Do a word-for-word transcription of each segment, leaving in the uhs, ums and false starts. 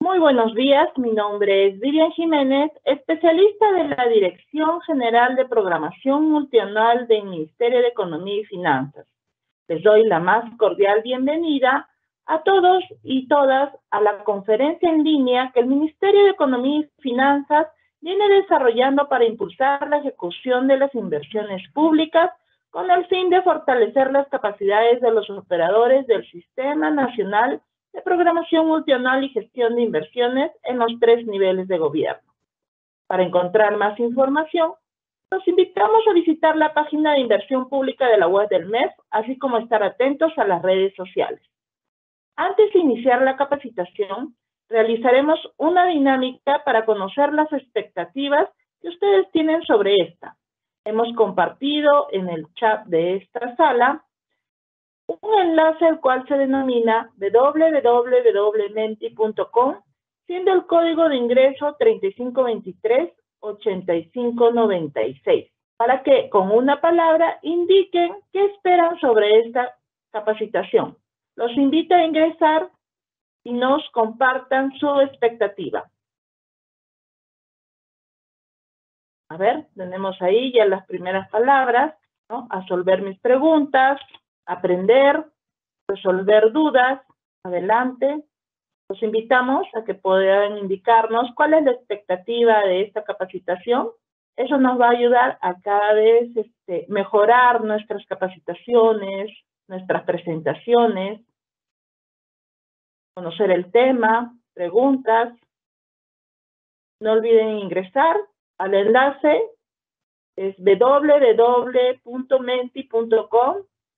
Muy buenos días, mi nombre es Vivian Jiménez, especialista de la Dirección General de Programación Multianual del Ministerio de Economía y Finanzas. Les doy la más cordial bienvenida a todos y todas a la conferencia en línea que el Ministerio de Economía y Finanzas viene desarrollando para impulsar la ejecución de las inversiones públicas con el fin de fortalecer las capacidades de los operadores del Sistema Nacional de Programación Multianual y Gestión de Inversiones en los tres niveles de gobierno. Para encontrar más información, los invitamos a visitar la página de inversión pública de la web del M E F, así como estar atentos a las redes sociales. Antes de iniciar la capacitación, realizaremos una dinámica para conocer las expectativas que ustedes tienen sobre esta. Hemos compartido en el chat de esta sala un enlace el cual se denomina w w w punto menti punto com, siendo el código de ingreso treinta y cinco veintitrés ochenta y cinco noventa y seis, para que con una palabra indiquen qué esperan sobre esta capacitación. Los invito a ingresar y nos compartan su expectativa. A ver, tenemos ahí ya las primeras palabras, ¿no? Absolver mis preguntas, aprender, resolver dudas. Adelante. Los invitamos a que puedan indicarnos cuál es la expectativa de esta capacitación. Eso nos va a ayudar a cada vez este, mejorar nuestras capacitaciones, nuestras presentaciones, conocer el tema, preguntas. No olviden ingresar al enlace, es w w w punto menti punto com.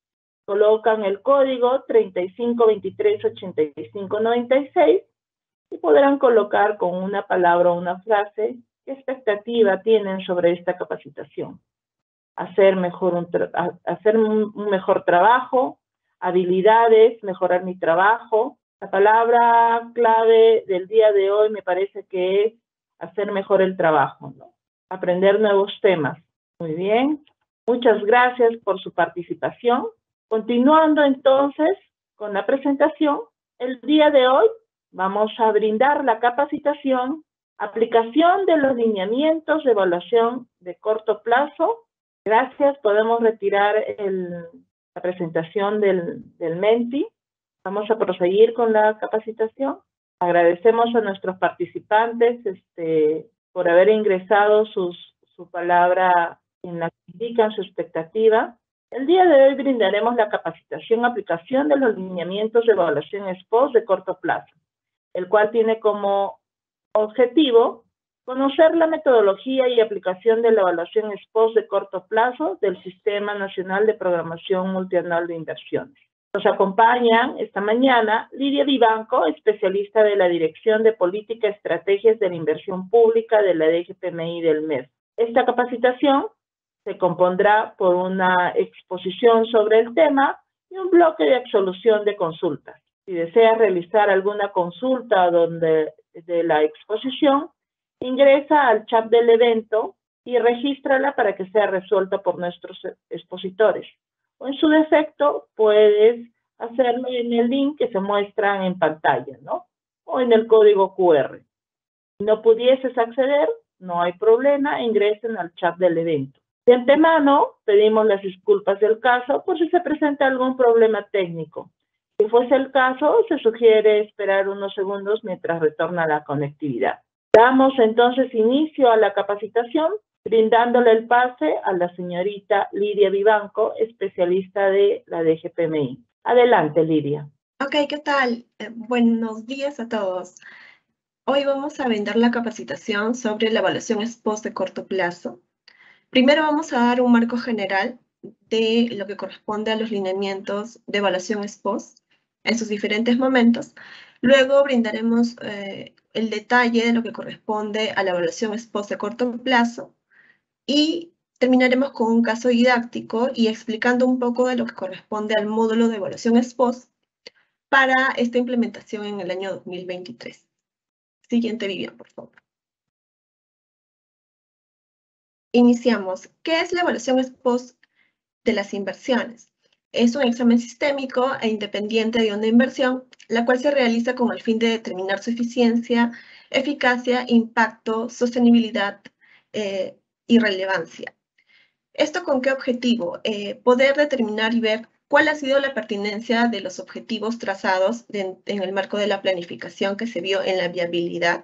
Colocan el código treinta y cinco veintitrés ochenta y cinco noventa y seis y podrán colocar con una palabra o una frase qué expectativa tienen sobre esta capacitación. Hacer, mejor un, hacer un, un mejor trabajo, habilidades, mejorar mi trabajo. La palabra clave del día de hoy me parece que es hacer mejor el trabajo, ¿no? Aprender nuevos temas. Muy bien. Muchas gracias por su participación. Continuando entonces con la presentación, el día de hoy vamos a brindar la capacitación, aplicación de los lineamientos de evaluación de corto plazo. Gracias, podemos retirar el, la presentación del, del Menti. Vamos a proseguir con la capacitación. Agradecemos a nuestros participantes este, por haber ingresado sus, su palabra en la que indican su expectativa. El día de hoy brindaremos la capacitación aplicación de los lineamientos de evaluación ex post de corto plazo, el cual tiene como objetivo conocer la metodología y aplicación de la evaluación ex post de corto plazo del Sistema Nacional de Programación Multianual de Inversiones. Nos acompañan esta mañana Lidia Vivanco, especialista de la Dirección de Política y Estrategias de la Inversión Pública de la D G P M I del M E F. Esta capacitación se compondrá por una exposición sobre el tema y un bloque de absolución de consultas. Si desea realizar alguna consulta donde, de la exposición, ingresa al chat del evento y regístrala para que sea resuelta por nuestros expositores. O en su defecto, puedes hacerlo en el link que se muestra en pantalla, ¿no? O en el código Q R. Si no pudieses acceder, no hay problema, ingresen al chat del evento. De antemano, pedimos las disculpas del caso por si se presenta algún problema técnico. Si fuese el caso, se sugiere esperar unos segundos mientras retorna la conectividad. Damos entonces inicio a la capacitación, brindándole el pase a la señorita Lidia Vivanco, especialista de la D G P M I. Adelante, Lidia. Ok, ¿qué tal? Eh, buenos días a todos. Hoy vamos a brindar la capacitación sobre la evaluación ex post de corto plazo. Primero vamos a dar un marco general de lo que corresponde a los lineamientos de evaluación ex post en sus diferentes momentos. Luego brindaremos eh, el detalle de lo que corresponde a la evaluación ex post de corto plazo y terminaremos con un caso didáctico y explicando un poco de lo que corresponde al módulo de evaluación ex post para esta implementación en el año dos mil veintitrés. Siguiente Vivian, por favor. Iniciamos. ¿Qué es la evaluación ex post de las inversiones? Es un examen sistémico e independiente de una inversión, la cual se realiza con el fin de determinar su eficiencia, eficacia, impacto, sostenibilidad eh, y relevancia. ¿Esto con qué objetivo? Eh, poder determinar y ver cuál ha sido la pertinencia de los objetivos trazados de, en el marco de la planificación que se vio en la viabilidad.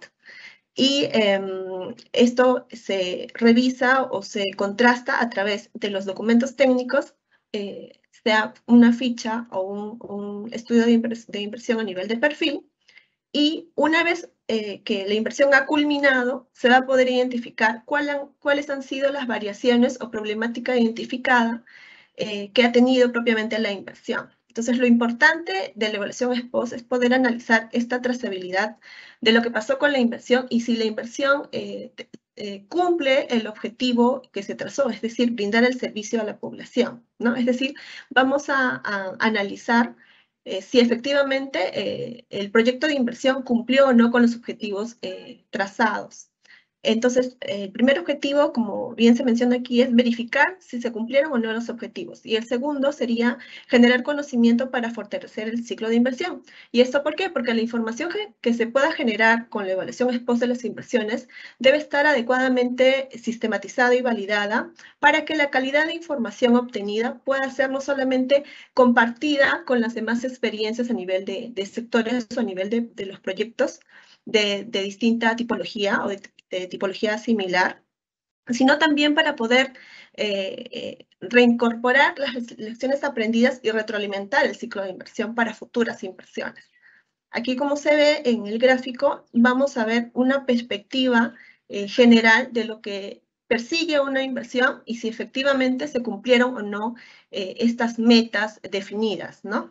Y eh, esto se revisa o se contrasta a través de los documentos técnicos, eh, sea una ficha o un, un estudio de, invers de inversión a nivel de perfil. Y una vez eh, que la inversión ha culminado, se va a poder identificar cuál han, cuáles han sido las variaciones o problemática identificada eh, que ha tenido propiamente la inversión. Entonces, lo importante de la evaluación ex post es poder analizar esta trazabilidad de lo que pasó con la inversión y si la inversión eh, eh, cumple el objetivo que se trazó, es decir, brindar el servicio a la población, ¿no? Es decir, vamos a, a analizar eh, si efectivamente eh, el proyecto de inversión cumplió o no con los objetivos eh, trazados. Entonces, el primer objetivo, como bien se menciona aquí, es verificar si se cumplieron o no los objetivos. Y el segundo sería generar conocimiento para fortalecer el ciclo de inversión. ¿Y esto por qué? Porque la información que, que se pueda generar con la evaluación ex post de las inversiones debe estar adecuadamente sistematizada y validada para que la calidad de información obtenida pueda ser no solamente compartida con las demás experiencias a nivel de, de sectores o a nivel de, de los proyectos de, de distinta tipología o de de tipología similar, sino también para poder eh, eh, reincorporar las lecciones aprendidas y retroalimentar el ciclo de inversión para futuras inversiones. Aquí, como se ve en el gráfico, vamos a ver una perspectiva eh, general de lo que persigue una inversión y si efectivamente se cumplieron o no eh, estas metas definidas, ¿no?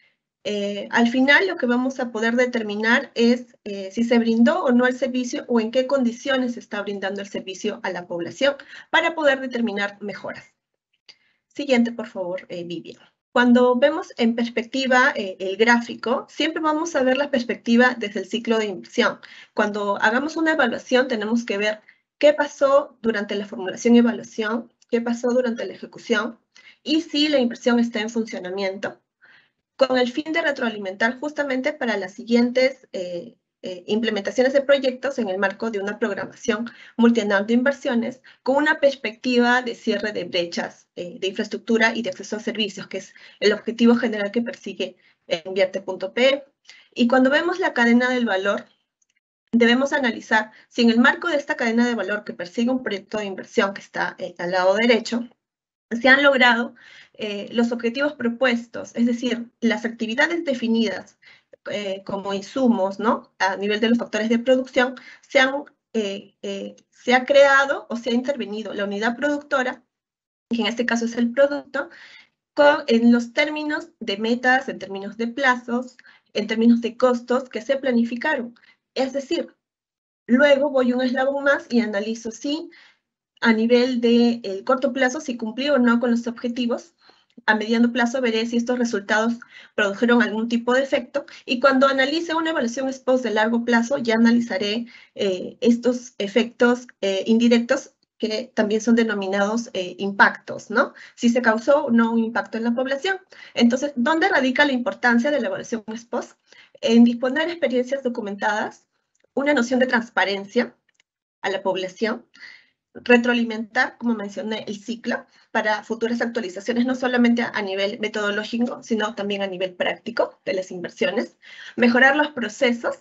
Eh, al final, lo que vamos a poder determinar es eh, si se brindó o no el servicio o en qué condiciones se está brindando el servicio a la población para poder determinar mejoras. Siguiente, por favor, eh, Vivian. Cuando vemos en perspectiva eh, el gráfico, siempre vamos a ver la perspectiva desde el ciclo de inversión. Cuando hagamos una evaluación, tenemos que ver qué pasó durante la formulación y evaluación, qué pasó durante la ejecución y si la inversión está en funcionamiento, con el fin de retroalimentar justamente para las siguientes eh, eh, implementaciones de proyectos en el marco de una programación multianual de inversiones con una perspectiva de cierre de brechas eh, de infraestructura y de acceso a servicios, que es el objetivo general que persigue invierte punto pe. Y cuando vemos la cadena del valor, debemos analizar si en el marco de esta cadena de valor que persigue un proyecto de inversión que está eh, al lado derecho, se han logrado eh, los objetivos propuestos, es decir, las actividades definidas eh, como insumos, ¿no? A nivel de los factores de producción, se, han, eh, eh, se ha creado o se ha intervenido la unidad productora, que en este caso es el producto, con, en los términos de metas, en términos de plazos, en términos de costos que se planificaron. Es decir, luego voy un eslabón más y analizo si a nivel de el corto plazo, si cumplió o no con los objetivos. A mediano plazo veré si estos resultados produjeron algún tipo de efecto y cuando analice una evaluación ex post de largo plazo ya analizaré eh, estos efectos eh, indirectos que también son denominados eh, impactos, ¿no? Si se causó o no un impacto en la población. Entonces, ¿dónde radica la importancia de la evaluación ex post? En disponer experiencias documentadas, una noción de transparencia a la población, retroalimentar, como mencioné, el ciclo para futuras actualizaciones, no solamente a nivel metodológico, sino también a nivel práctico de las inversiones, mejorar los procesos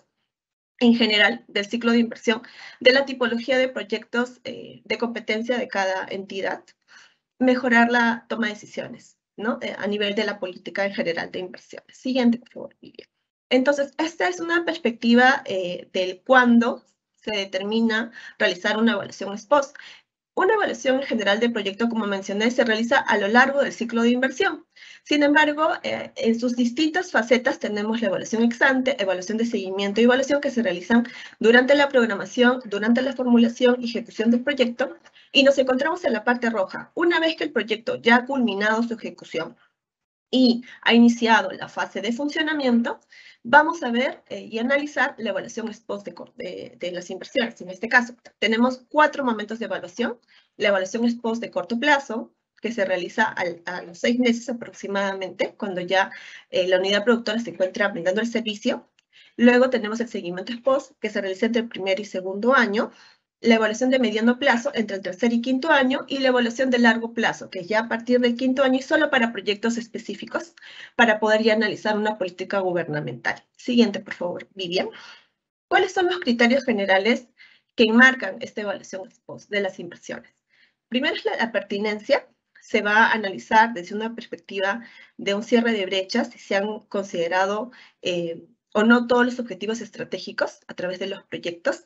en general del ciclo de inversión, de la tipología de proyectos eh, de competencia de cada entidad, mejorar la toma de decisiones, ¿no? Eh, a nivel de la política en general de inversiones. Siguiente, por favor, Vivian. Entonces, esta es una perspectiva eh, del cuándo se determina realizar una evaluación ex post. Una evaluación en general del proyecto, como mencioné, se realiza a lo largo del ciclo de inversión. Sin embargo, eh, en sus distintas facetas tenemos la evaluación ex ante, evaluación de seguimiento y evaluación que se realizan durante la programación, durante la formulación y ejecución del proyecto. Y nos encontramos en la parte roja. Una vez que el proyecto ya ha culminado su ejecución y ha iniciado la fase de funcionamiento, vamos a ver eh, y analizar la evaluación ex post de, de, de las inversiones. En este caso, tenemos cuatro momentos de evaluación. La evaluación ex post de corto plazo, que se realiza al, a los seis meses aproximadamente, cuando ya eh, la unidad productora se encuentra brindando el servicio. Luego tenemos el seguimiento ex post, que se realiza entre el primer y segundo año, la evaluación de mediano plazo entre el tercer y quinto año, y la evaluación de largo plazo, que es ya a partir del quinto año y solo para proyectos específicos, para poder ya analizar una política gubernamental. Siguiente, por favor, Vivian. ¿Cuáles son los criterios generales que enmarcan esta evaluación ex post de las inversiones? Primero es la, la pertinencia. Se va a analizar desde una perspectiva de un cierre de brechas, si se han considerado eh, o no todos los objetivos estratégicos a través de los proyectos.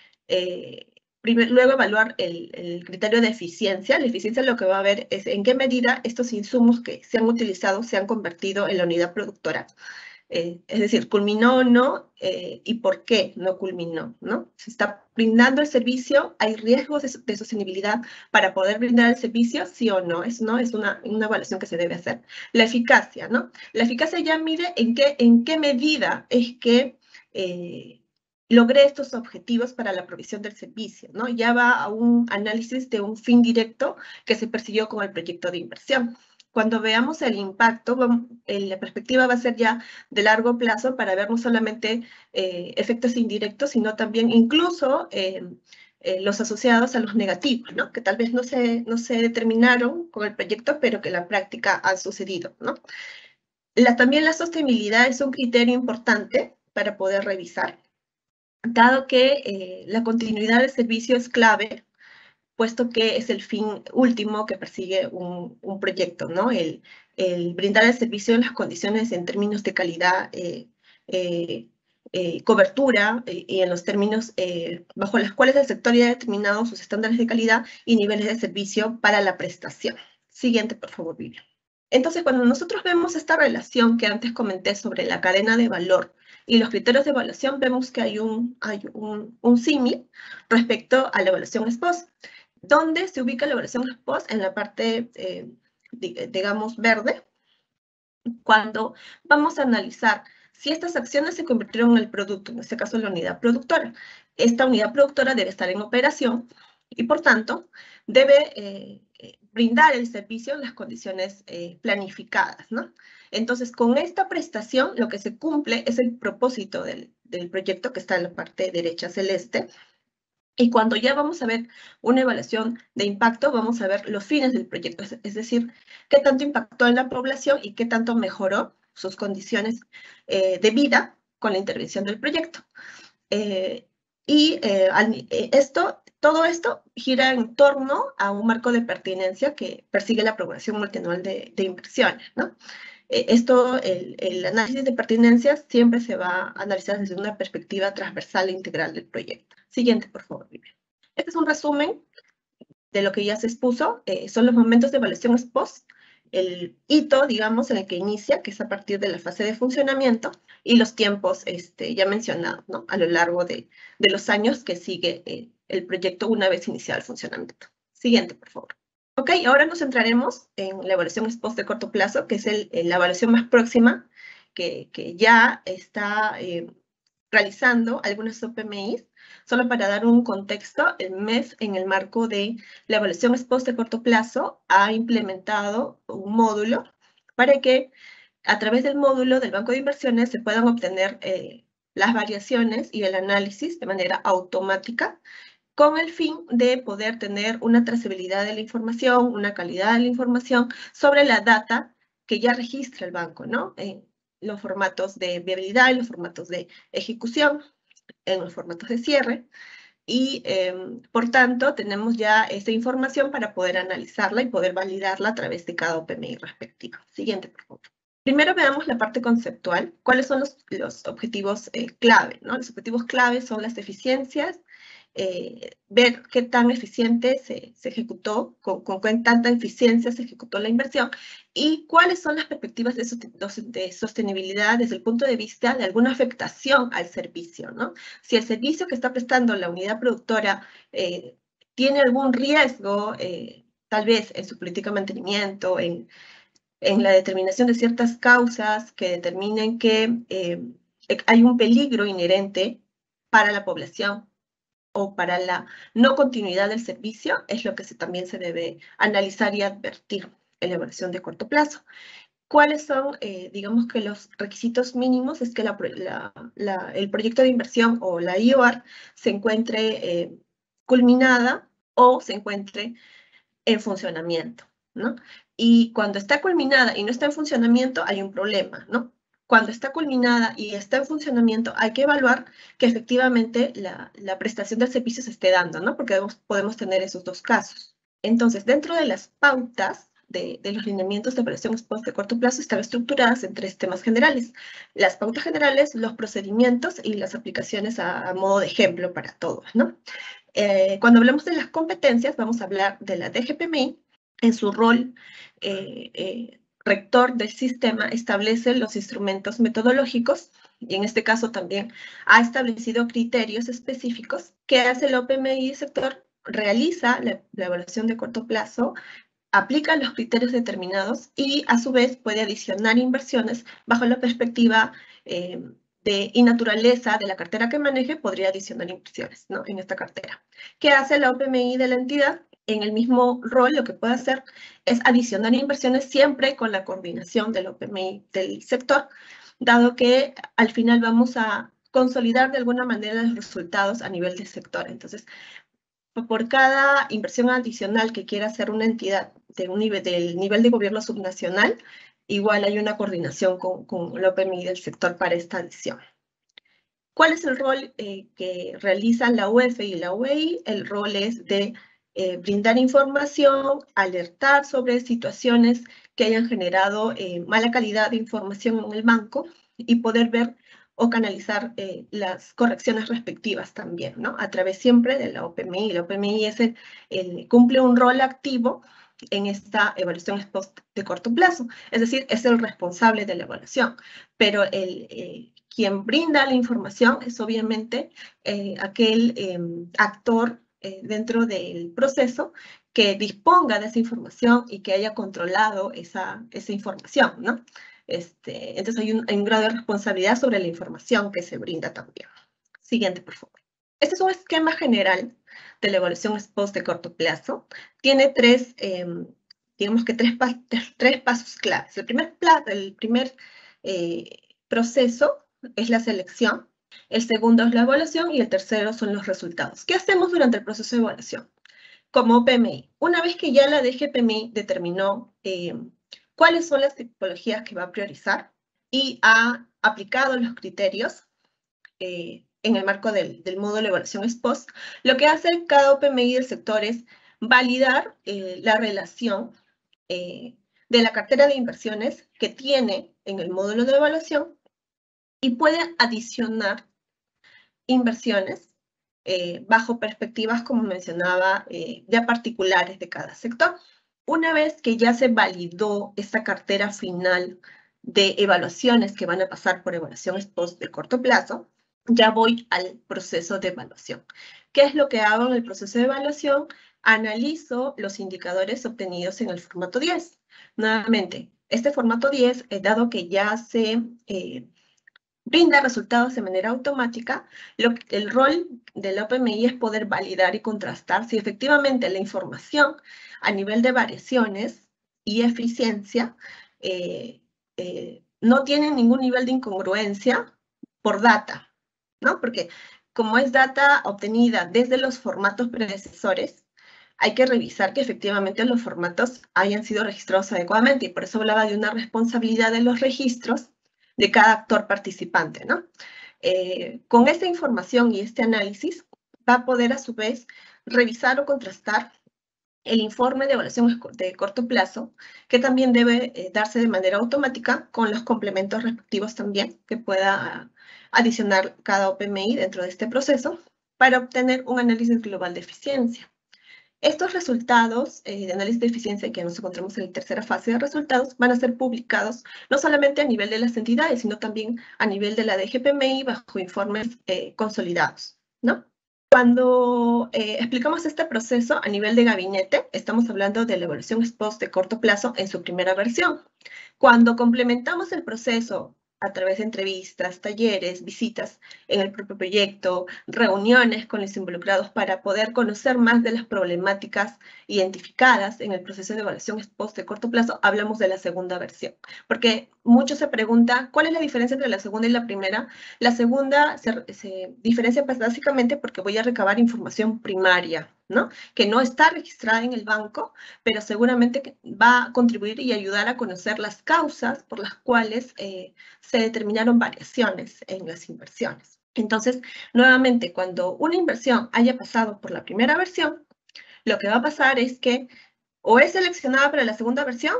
Eh, primer, luego evaluar el, el criterio de eficiencia. La eficiencia lo que va a ver es en qué medida estos insumos que se han utilizado se han convertido en la unidad productora. Eh, es decir, culminó o no, eh, y por qué no culminó, ¿no? Se está brindando el servicio, hay riesgos de, de sostenibilidad para poder brindar el servicio, sí o no, es, ¿no? Es una, una evaluación que se debe hacer. La eficacia, ¿no? La eficacia ya mide en qué, en qué medida es que eh, logré estos objetivos para la provisión del servicio, ¿no? Ya va a un análisis de un fin directo que se persiguió con el proyecto de inversión. Cuando veamos el impacto, la perspectiva va a ser ya de largo plazo para ver no solamente eh, efectos indirectos, sino también incluso eh, eh, los asociados a los negativos, ¿no? Que tal vez no se, no se determinaron con el proyecto, pero que en la práctica han sucedido, ¿no? La, también la sostenibilidad es un criterio importante para poder revisar, dado que eh, la continuidad del servicio es clave, puesto que es el fin último que persigue un, un proyecto, ¿no? El, el brindar el servicio en las condiciones en términos de calidad, eh, eh, eh, cobertura eh, y en los términos eh, bajo los cuales el sector ya ha determinado sus estándares de calidad y niveles de servicio para la prestación. Siguiente, por favor, Vivian. Entonces, cuando nosotros vemos esta relación que antes comenté sobre la cadena de valor y los criterios de evaluación, vemos que hay un, hay un, un símil respecto a la evaluación ex post. ¿Dónde se ubica la evaluación ex post? En la parte, eh, digamos, verde, cuando vamos a analizar si estas acciones se convirtieron en el producto, en este caso la unidad productora. Esta unidad productora debe estar en operación y, por tanto, debe eh, brindar el servicio en las condiciones eh, planificadas, ¿no? Entonces, con esta prestación, lo que se cumple es el propósito del, del proyecto que está en la parte derecha celeste. Y cuando ya vamos a ver una evaluación de impacto, vamos a ver los fines del proyecto, es, es decir, qué tanto impactó en la población y qué tanto mejoró sus condiciones eh, de vida con la intervención del proyecto. Eh, y eh, esto, todo esto gira en torno a un marco de pertinencia que persigue la programación multianual de, de inversiones, ¿no? Esto, el, el análisis de pertinencia siempre se va a analizar desde una perspectiva transversal e integral del proyecto. Siguiente, por favor, Vivian. Este es un resumen de lo que ya se expuso. Eh, son los momentos de evaluación ex post, el hito, digamos, en el que inicia, que es a partir de la fase de funcionamiento, y los tiempos este, ya mencionados, ¿no? A lo largo de, de los años que sigue eh, el proyecto una vez iniciado el funcionamiento. Siguiente, por favor. Ok, ahora nos centraremos en la evaluación ex post de corto plazo, que es el, la evaluación más próxima, que, que ya está eh, realizando algunas O P M Is. Solo para dar un contexto, el M E F, en el marco de la evaluación ex post de corto plazo, ha implementado un módulo para que a través del módulo del banco de inversiones se puedan obtener eh, las variaciones y el análisis de manera automática, con el fin de poder tener una trazabilidad de la información, una calidad de la información sobre la data que ya registra el banco, ¿no? En los formatos de viabilidad, en los formatos de ejecución, en los formatos de cierre, y eh, por tanto tenemos ya esta información para poder analizarla y poder validarla a través de cada O P M I respectiva. Siguiente, por favor. Primero veamos la parte conceptual. ¿Cuáles son los, los objetivos eh, clave, ¿no? Los objetivos clave son las eficiencias, Eh, ver qué tan eficiente se, se ejecutó, con, con qué tanta eficiencia se ejecutó la inversión y cuáles son las perspectivas de, de sostenibilidad desde el punto de vista de alguna afectación al servicio, ¿no? Si el servicio que está prestando la unidad productora eh, tiene algún riesgo, eh, tal vez en su política de mantenimiento, en, en la determinación de ciertas causas que determinen que eh, hay un peligro inherente para la población, o para la no continuidad del servicio es lo que se, también se debe analizar y advertir en la evaluación de corto plazo. ¿Cuáles son, eh, digamos que los requisitos mínimos? Es que la, la, la, el proyecto de inversión o la I O R se encuentre eh, culminada o se encuentre en funcionamiento, ¿no? Y cuando está culminada y no está en funcionamiento, hay un problema, ¿no? Cuando está culminada y está en funcionamiento, hay que evaluar que efectivamente la, la prestación del servicio se esté dando, ¿no? Porque debemos, podemos tener esos dos casos. Entonces, dentro de las pautas de, de los lineamientos de evaluación ex post de corto plazo están estructuradas en tres temas generales. Las pautas generales, los procedimientos y las aplicaciones a, a modo de ejemplo para todos, ¿no? Eh, cuando hablamos de las competencias, vamos a hablar de la D G P M I. En su rol eh, eh, rector del sistema, establece los instrumentos metodológicos y en este caso también ha establecido criterios específicos que hace la O P M I del sector, realiza la, la evaluación de corto plazo, aplica los criterios determinados y a su vez puede adicionar inversiones bajo la perspectiva eh, de, y naturaleza de la cartera que maneje, podría adicionar inversiones, ¿no? En esta cartera. ¿Qué hace la O P M I de la entidad? En el mismo rol lo que puede hacer es adicionar inversiones siempre con la coordinación de la O P M I del sector, dado que al final vamos a consolidar de alguna manera los resultados a nivel del sector. Entonces, por cada inversión adicional que quiera hacer una entidad de un nivel, del nivel de gobierno subnacional, igual hay una coordinación con, con la O P M I del sector para esta adición. ¿Cuál es el rol eh, que realizan la U E F y la U E I? El rol es de eh, brindar información, alertar sobre situaciones que hayan generado eh, mala calidad de información en el banco y poder ver o canalizar eh, las correcciones respectivas también, ¿no? A través siempre de la O P M I. La O P M I es el, el, cumple un rol activo en esta evaluación ex post de corto plazo. Es decir, es el responsable de la evaluación, pero el, eh, quien brinda la información es obviamente eh, aquel eh, actor eh, dentro del proceso que disponga de esa información y que haya controlado esa, esa información, ¿no? Este, entonces hay un, hay un grado de responsabilidad sobre la información que se brinda también. Siguiente, por favor. Este es un esquema general de la evaluación ex post de corto plazo. Tiene tres, eh, digamos que tres, pas tres pasos claves. El primer, el primer eh, proceso es la selección, el segundo es la evaluación y el tercero son los resultados. ¿Qué hacemos durante el proceso de evaluación? Como O P M I, una vez que ya la D G P M I determinó eh, cuáles son las tipologías que va a priorizar y ha aplicado los criterios eh, en el marco del, del módulo de evaluación ex post, lo que hace cada O P M I del sector es validar eh, la relación eh, de la cartera de inversiones que tiene en el módulo de evaluación y puede adicionar inversiones eh, bajo perspectivas, como mencionaba, eh, ya particulares de cada sector. Una vez que ya se validó esta cartera final de evaluaciones que van a pasar por evaluación ex post de corto plazo, ya voy al proceso de evaluación. ¿Qué es lo que hago en el proceso de evaluación? Analizo los indicadores obtenidos en el formato diez. Nuevamente, este formato diez, eh, dado que ya se eh, brinda resultados de manera automática, lo, el rol de la O P M I es poder validar y contrastar si efectivamente la información a nivel de variaciones y eficiencia eh, eh, no tiene ningún nivel de incongruencia por data, ¿no? Porque como es data obtenida desde los formatos predecesores, hay que revisar que efectivamente los formatos hayan sido registrados adecuadamente y por eso hablaba de una responsabilidad de los registros de cada actor participante, ¿no? Eh, con esta información y este análisis va a poder a su vez revisar o contrastar el informe de evaluación de corto plazo, que también debe eh, darse de manera automática con los complementos respectivos también que pueda adicionar cada O P M I dentro de este proceso para obtener un análisis global de eficiencia. Estos resultados eh, de análisis de eficiencia que nos encontramos en la tercera fase de resultados van a ser publicados no solamente a nivel de las entidades, sino también a nivel de la D G P M I bajo informes eh, consolidados, ¿no? Cuando eh, explicamos este proceso a nivel de gabinete, estamos hablando de la evaluación ex post de corto plazo en su primera versión. Cuando complementamos el proceso a través de entrevistas, talleres, visitas en el propio proyecto, reuniones con los involucrados para poder conocer más de las problemáticas identificadas en el proceso de evaluación ex post de corto plazo, hablamos de la segunda versión. Porque muchos se preguntan, ¿cuál es la diferencia entre la segunda y la primera? La segunda se, se diferencia básicamente porque voy a recabar información primaria, ¿no? Que no está registrada en el banco, pero seguramente va a contribuir y ayudar a conocer las causas por las cuales eh, se determinaron variaciones en las inversiones. Entonces, nuevamente, cuando una inversión haya pasado por la primera versión, lo que va a pasar es que o es seleccionada para la segunda versión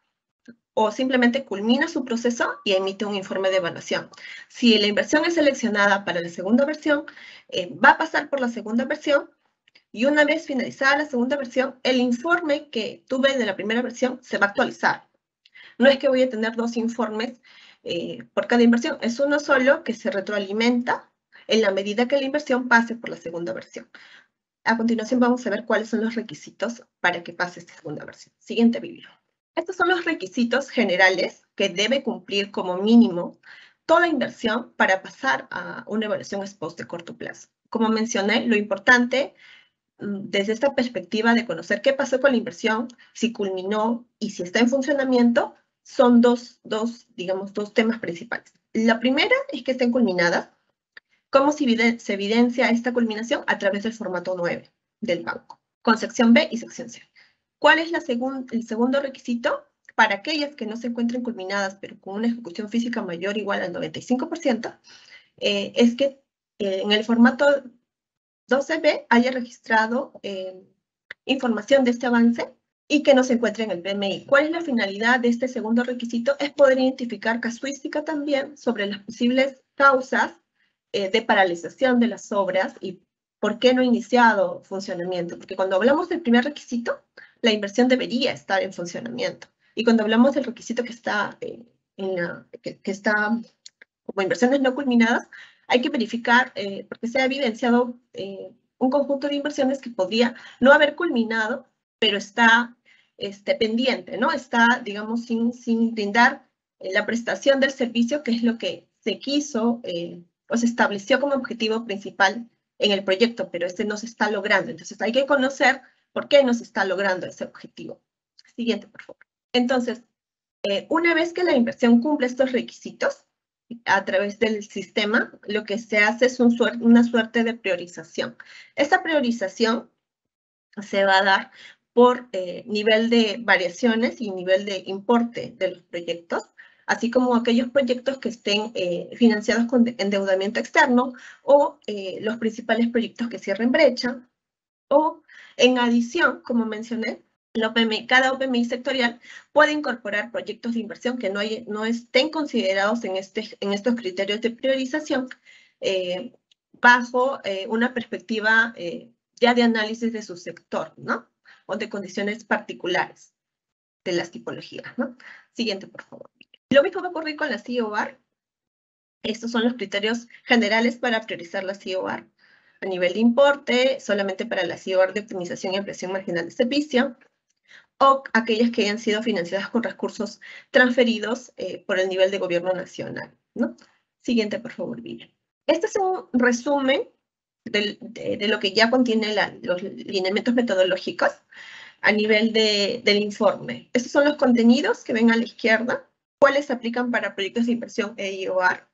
o simplemente culmina su proceso y emite un informe de evaluación. Si la inversión es seleccionada para la segunda versión, eh, va a pasar por la segunda versión y una vez finalizada la segunda versión, el informe que tuve de la primera versión se va a actualizar. No es que voy a tener dos informes eh, por cada inversión, es uno solo que se retroalimenta en la medida que la inversión pase por la segunda versión. A continuación vamos a ver cuáles son los requisitos para que pase esta segunda versión. Siguiente vídeo. Estos son los requisitos generales que debe cumplir como mínimo toda inversión para pasar a una evaluación ex post de corto plazo. Como mencioné, lo importante desde esta perspectiva de conocer qué pasó con la inversión, si culminó y si está en funcionamiento, son dos, dos, digamos, dos temas principales. La primera es que estén culminadas. ¿Cómo se evidencia esta culminación? A través del formato nueve del banco, con sección B y sección C. ¿Cuál es la segun, el segundo requisito? Para aquellas que no se encuentren culminadas, pero con una ejecución física mayor o igual al noventa y cinco por ciento, eh, es que eh, en el formato doce B haya registrado eh, información de este avance y que no se encuentre en el P M I. ¿Cuál es la finalidad de este segundo requisito? Es poder identificar casuística también sobre las posibles causas eh, de paralización de las obras y por qué no ha iniciado funcionamiento. Porque cuando hablamos del primer requisito, la inversión debería estar en funcionamiento. Y cuando hablamos del requisito que está, eh, en la, que, que está como inversiones no culminadas, hay que verificar, eh, porque se ha evidenciado eh, un conjunto de inversiones que podría no haber culminado, pero está este, pendiente, ¿no? Está, digamos, sin, sin brindar eh, la prestación del servicio, que es lo que se quiso eh, o se estableció como objetivo principal en el proyecto, pero este no se está logrando. Entonces hay que conocer por qué no se está logrando ese objetivo. Siguiente, por favor. Entonces, eh, una vez que la inversión cumple estos requisitos, a través del sistema, lo que se hace es un suer una suerte de priorización. Esta priorización se va a dar por eh, nivel de variaciones y nivel de importe de los proyectos, así como aquellos proyectos que estén eh, financiados con endeudamiento externo o eh, los principales proyectos que cierren brecha, o en adición, como mencioné, la O P M I, cada O P M I sectorial puede incorporar proyectos de inversión que no, hay, no estén considerados en, este, en estos criterios de priorización eh, bajo eh, una perspectiva eh, ya de análisis de su sector, ¿no? O de condiciones particulares de las tipologías, ¿no? Siguiente, por favor. Lo mismo va a ocurrir con la C O R. Estos son los criterios generales para priorizar la C O R. A nivel de importe, solamente para la C O R de optimización y ampliación marginal de servicio, o aquellas que hayan sido financiadas con recursos transferidos eh, por el nivel de gobierno nacional, ¿no? Siguiente, por favor, Villa. Este es un resumen de, de, de lo que ya contiene la, los lineamientos metodológicos a nivel de, del informe. Estos son los contenidos que ven a la izquierda, cuáles se aplican para proyectos de inversión E I O R.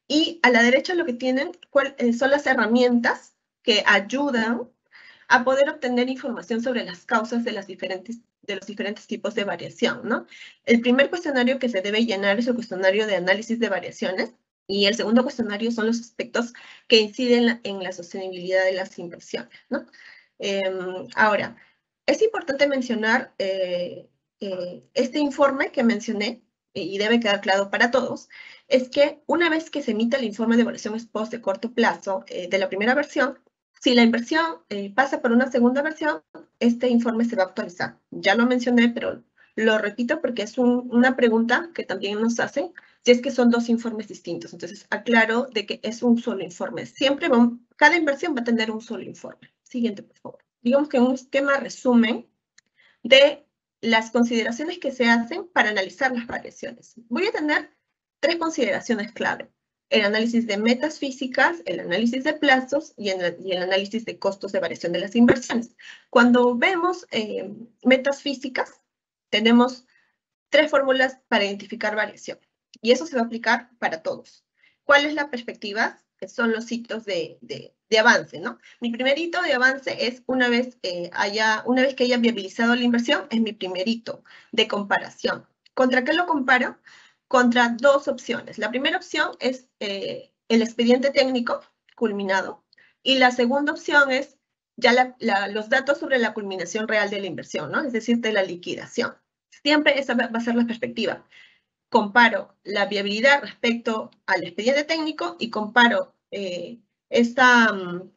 Y a la derecha lo que tienen cuál, eh, son las herramientas que ayudan a poder obtener información sobre las causas de, las diferentes, de los diferentes tipos de variación, ¿no? El primer cuestionario que se debe llenar es el cuestionario de análisis de variaciones y el segundo cuestionario son los aspectos que inciden en la sostenibilidad de las inversiones, ¿no? Eh, ahora, es importante mencionar eh, eh, este informe que mencioné y debe quedar claro para todos, es que una vez que se emita el informe de evaluación ex post de corto plazo eh, de la primera versión, si la inversión eh, pasa por una segunda versión, este informe se va a actualizar. Ya lo mencioné, pero lo repito porque es un, una pregunta que también nos hacen, si es que son dos informes distintos. Entonces, aclaro de que es un solo informe. Siempre, va, cada inversión va a tener un solo informe. Siguiente, por favor. Digamos que un esquema resumen de las consideraciones que se hacen para analizar las variaciones. Voy a tener tres consideraciones clave: el análisis de metas físicas, el análisis de plazos y el, y el análisis de costos de variación de las inversiones. Cuando vemos eh, metas físicas, tenemos tres fórmulas para identificar variación, y eso se va a aplicar para todos. ¿Cuál es la perspectiva? Son los hitos de, de, de avance, ¿no? Mi primer hito de avance es una vez, eh, haya, una vez que haya viabilizado la inversión, es mi primer hito de comparación. ¿Contra qué lo comparo? Contra dos opciones. La primera opción es eh, el expediente técnico culminado, y la segunda opción es ya la, la, los datos sobre la culminación real de la inversión, ¿no? Es decir, de la liquidación. Siempre esa va a ser la perspectiva. Comparo la viabilidad respecto al expediente técnico y comparo eh, esa,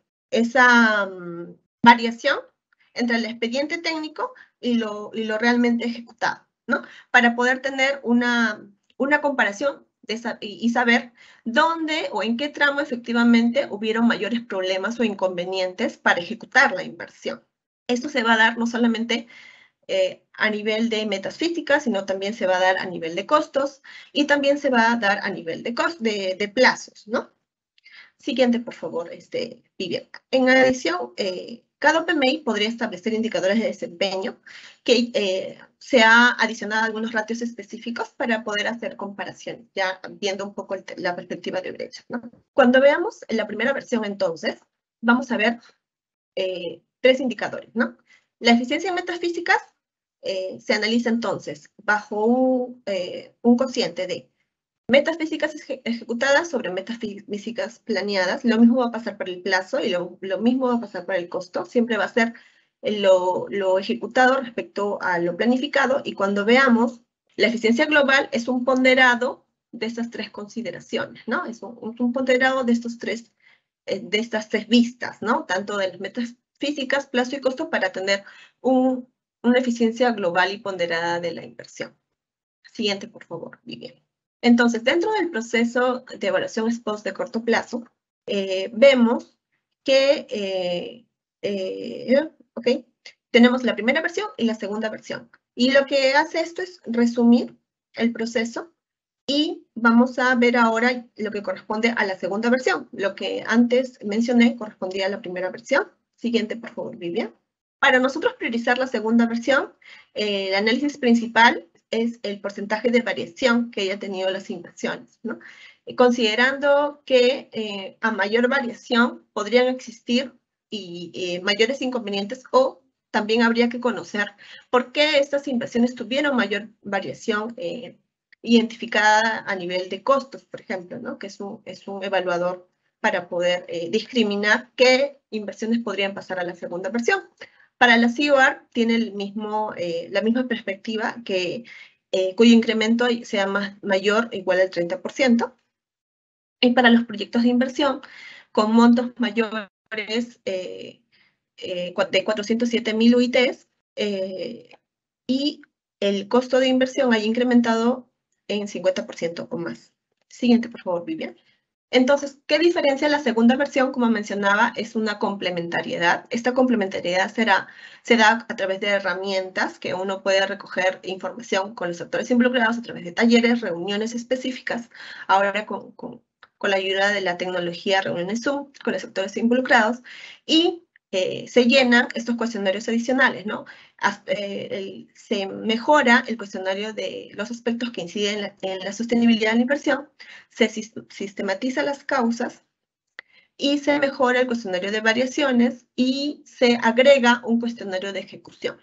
esa um, variación entre el expediente técnico y lo, y lo realmente ejecutado, ¿no? Para poder tener una, una comparación de esa, y, y saber dónde o en qué tramo efectivamente hubieron mayores problemas o inconvenientes para ejecutar la inversión. Esto se va a dar no solamente Eh, a nivel de metas físicas, sino también se va a dar a nivel de costos y también se va a dar a nivel de, de, de plazos, ¿no? Siguiente, por favor, este, Vivian. En adición, eh, cada O P M I podría establecer indicadores de desempeño que eh, se ha adicionado algunos ratios específicos para poder hacer comparaciones, ya viendo un poco el, la perspectiva de brecha, ¿no? Cuando veamos la primera versión, entonces, vamos a ver eh, tres indicadores, ¿no? La eficiencia en metas físicas eh, se analiza entonces bajo un, eh, un cociente de metas físicas eje ejecutadas sobre metas físicas planeadas. Lo mismo va a pasar para el plazo y lo, lo mismo va a pasar para el costo. Siempre va a ser lo, lo ejecutado respecto a lo planificado, y cuando veamos la eficiencia global es un ponderado de estas tres consideraciones, ¿no? Es un, un ponderado de estos tres de estas tres vistas, ¿no? Tanto de las metas físicas, plazo y costo, para tener un, una eficiencia global y ponderada de la inversión. Siguiente, por favor, Vivian. Entonces, dentro del proceso de evaluación ex post de corto plazo, eh, vemos que, eh, eh, ok, tenemos la primera versión y la segunda versión. Y lo que hace esto es resumir el proceso. Y vamos a ver ahora lo que corresponde a la segunda versión. Lo que antes mencioné correspondía a la primera versión. Siguiente, por favor, Vivian. Para nosotros priorizar la segunda versión, eh, el análisis principal es el porcentaje de variación que haya tenido las inversiones, ¿no? Eh, considerando que eh, a mayor variación podrían existir y, eh, mayores inconvenientes, o también habría que conocer por qué estas inversiones tuvieron mayor variación eh, identificada a nivel de costos, por ejemplo, ¿no? Que es un, es un evaluador para poder eh, discriminar qué inversiones podrían pasar a la segunda versión. Para la C O R tiene el mismo, eh, la misma perspectiva, que, eh, cuyo incremento sea más, mayor o igual al treinta por ciento. Y para los proyectos de inversión con montos mayores eh, eh, de cuatrocientos siete mil U I Ts eh, y el costo de inversión haya incrementado en cincuenta por ciento o más. Siguiente, por favor, Vivian. Entonces, ¿qué diferencia la segunda versión? Como mencionaba, es una complementariedad. Esta complementariedad será, se da a través de herramientas que uno puede recoger información con los actores involucrados a través de talleres, reuniones específicas. Ahora con, con, con la ayuda de la tecnología, reuniones Zoom con los actores involucrados, y Eh, se llenan estos cuestionarios adicionales, ¿no? Hasta, eh, el, se mejora el cuestionario de los aspectos que inciden en la, en la sostenibilidad de la inversión, se sistematiza las causas y se mejora el cuestionario de variaciones, y se agrega un cuestionario de ejecución,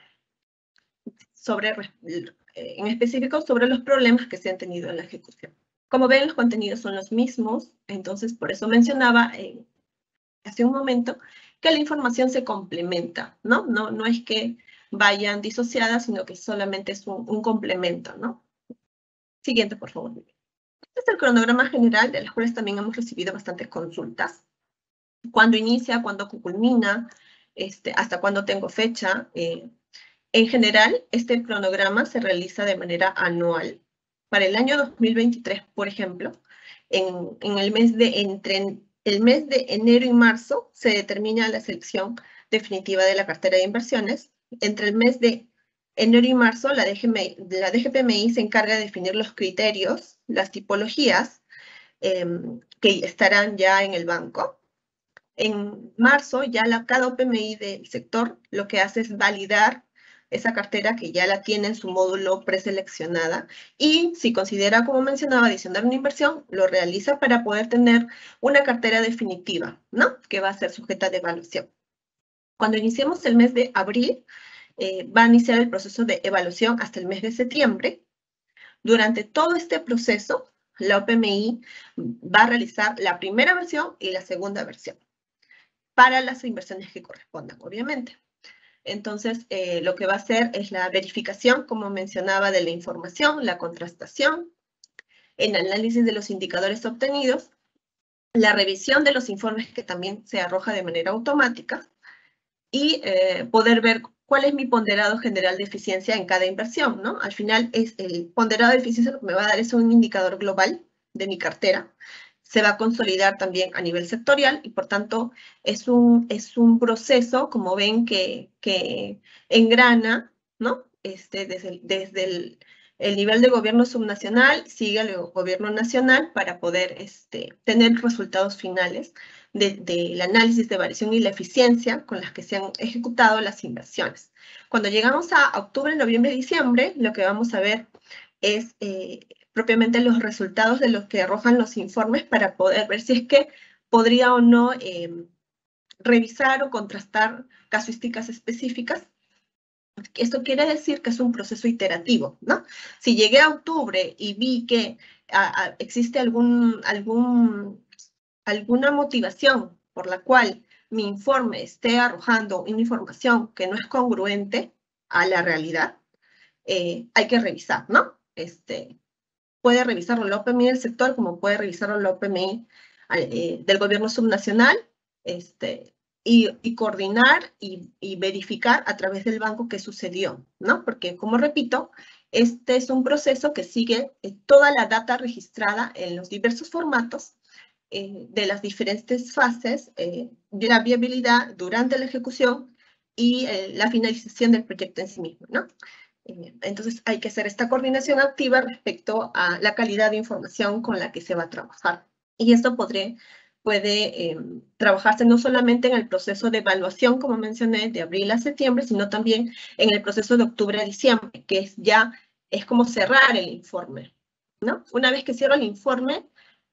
sobre, en específico sobre los problemas que se han tenido en la ejecución. Como ven, los contenidos son los mismos, entonces por eso mencionaba eh, hace un momento que la información se complementa, ¿no? No, no es que vayan disociadas, sino que solamente es un, un complemento, ¿no? Siguiente, por favor. Este es el cronograma general, de los cuales también hemos recibido bastantes consultas. ¿Cuándo inicia? ¿Cuándo culmina? Este, ¿hasta cuándo tengo fecha? Eh, en general, este cronograma se realiza de manera anual. Para el año dos mil veintitrés, por ejemplo, en, en el mes de entre el mes de enero y marzo se determina la selección definitiva de la cartera de inversiones. Entre el mes de enero y marzo, la D G M I, la D G P M I se encarga de definir los criterios, las tipologías eh, que estarán ya en el banco. En marzo, ya la, cada O P M I del sector lo que hace es validar esa cartera que ya la tiene en su módulo preseleccionada y si considera, como mencionaba, adicionar una inversión, lo realiza para poder tener una cartera definitiva, ¿no? Que va a ser sujeta de evaluación. Cuando iniciemos el mes de abril, eh, va a iniciar el proceso de evaluación hasta el mes de septiembre. Durante todo este proceso, la O P M I va a realizar la primera versión y la segunda versión para las inversiones que correspondan, obviamente. Entonces, eh, lo que va a hacer es la verificación, como mencionaba, de la información, la contrastación, el análisis de los indicadores obtenidos, la revisión de los informes que también se arroja de manera automática y eh, poder ver cuál es mi ponderado general de eficiencia en cada inversión, ¿no? Al final, es el ponderado de eficiencia lo que me va a dar es un indicador global de mi cartera. Se va a consolidar también a nivel sectorial y, por tanto, es un, es un proceso, como ven, que, que engrana, ¿no? Este, desde el, desde el, el nivel de gobierno subnacional, sigue al gobierno nacional para poder este, tener resultados finales del de, de análisis de variación y la eficiencia con las que se han ejecutado las inversiones. Cuando llegamos a octubre, noviembre, diciembre, lo que vamos a ver es eh, propiamente los resultados de los que arrojan los informes para poder ver si es que podría o no eh, revisar o contrastar casuísticas específicas. Esto quiere decir que es un proceso iterativo, ¿no? Si llegué a octubre y vi que a, a, existe algún, algún, alguna motivación por la cual mi informe esté arrojando una información que no es congruente a la realidad, eh, hay que revisar, ¿no? Este, puede revisarlo la O P M I del sector, como puede revisarlo la O P M I eh, del gobierno subnacional, este, y, y coordinar y, y verificar a través del banco qué sucedió, ¿no? Porque, como repito, este es un proceso que sigue eh, toda la data registrada en los diversos formatos eh, de las diferentes fases eh, de la viabilidad durante la ejecución y eh, la finalización del proyecto en sí mismo, ¿no? Entonces hay que hacer esta coordinación activa respecto a la calidad de información con la que se va a trabajar. Y esto podré, puede eh, trabajarse no solamente en el proceso de evaluación, como mencioné, de abril a septiembre, sino también en el proceso de octubre a diciembre, que es ya, es como cerrar el informe, ¿no? Una vez que cierro el informe,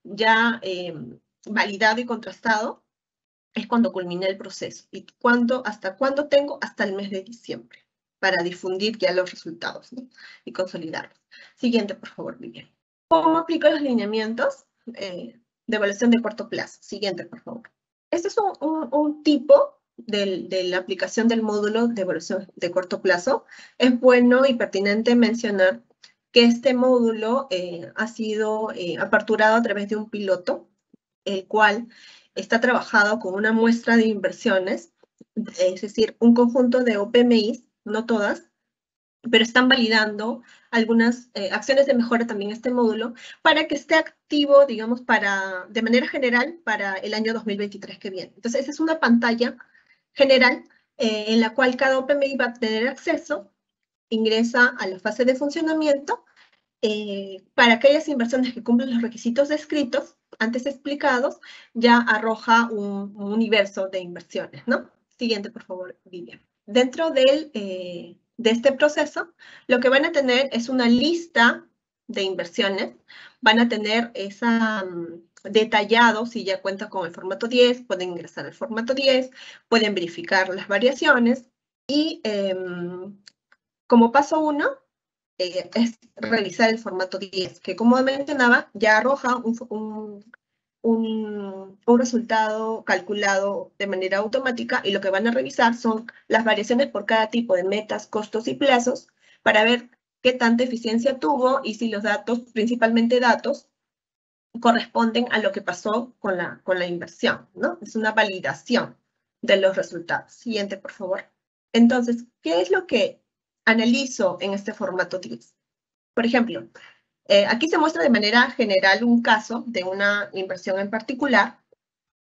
ya eh, validado y contrastado, es cuando culmina el proceso. ¿Y cuándo, hasta cuándo tengo? Hasta el mes de diciembre, para difundir ya los resultados, ¿no? Y consolidarlos. Siguiente, por favor, Vivian. ¿Cómo aplico los lineamientos eh, de evaluación de corto plazo? Siguiente, por favor. Este es un, un, un tipo de, de la aplicación del módulo de evaluación de corto plazo. Es bueno y pertinente mencionar que este módulo eh, ha sido eh, aperturado a través de un piloto, el cual está trabajado con una muestra de inversiones, es decir, un conjunto de O P M Is, no todas, pero están validando algunas eh, acciones de mejora también este módulo para que esté activo, digamos, para, de manera general para el año dos mil veintitrés que viene. Entonces, esa es una pantalla general eh, en la cual cada O P M I va a tener acceso, ingresa a la fase de funcionamiento eh, para aquellas inversiones que cumplen los requisitos descritos, antes explicados, ya arroja un, un universo de inversiones, ¿no? Siguiente, por favor, Vivian. Dentro del, eh, de este proceso, lo que van a tener es una lista de inversiones. Van a tener esa um, detallado, si ya cuenta con el formato diez, pueden ingresar al formato diez, pueden verificar las variaciones y eh, como paso uno, Eh, es revisar el formato diez, que como mencionaba, ya arroja un, un, un, un resultado calculado de manera automática y lo que van a revisar son las variaciones por cada tipo de metas, costos y plazos para ver qué tanta eficiencia tuvo y si los datos, principalmente datos, corresponden a lo que pasó con la, con la inversión, ¿no? Es una validación de los resultados. Siguiente, por favor. Entonces, ¿qué es lo que analizo en este formato diez? Por ejemplo, eh, aquí se muestra de manera general un caso de una inversión en particular.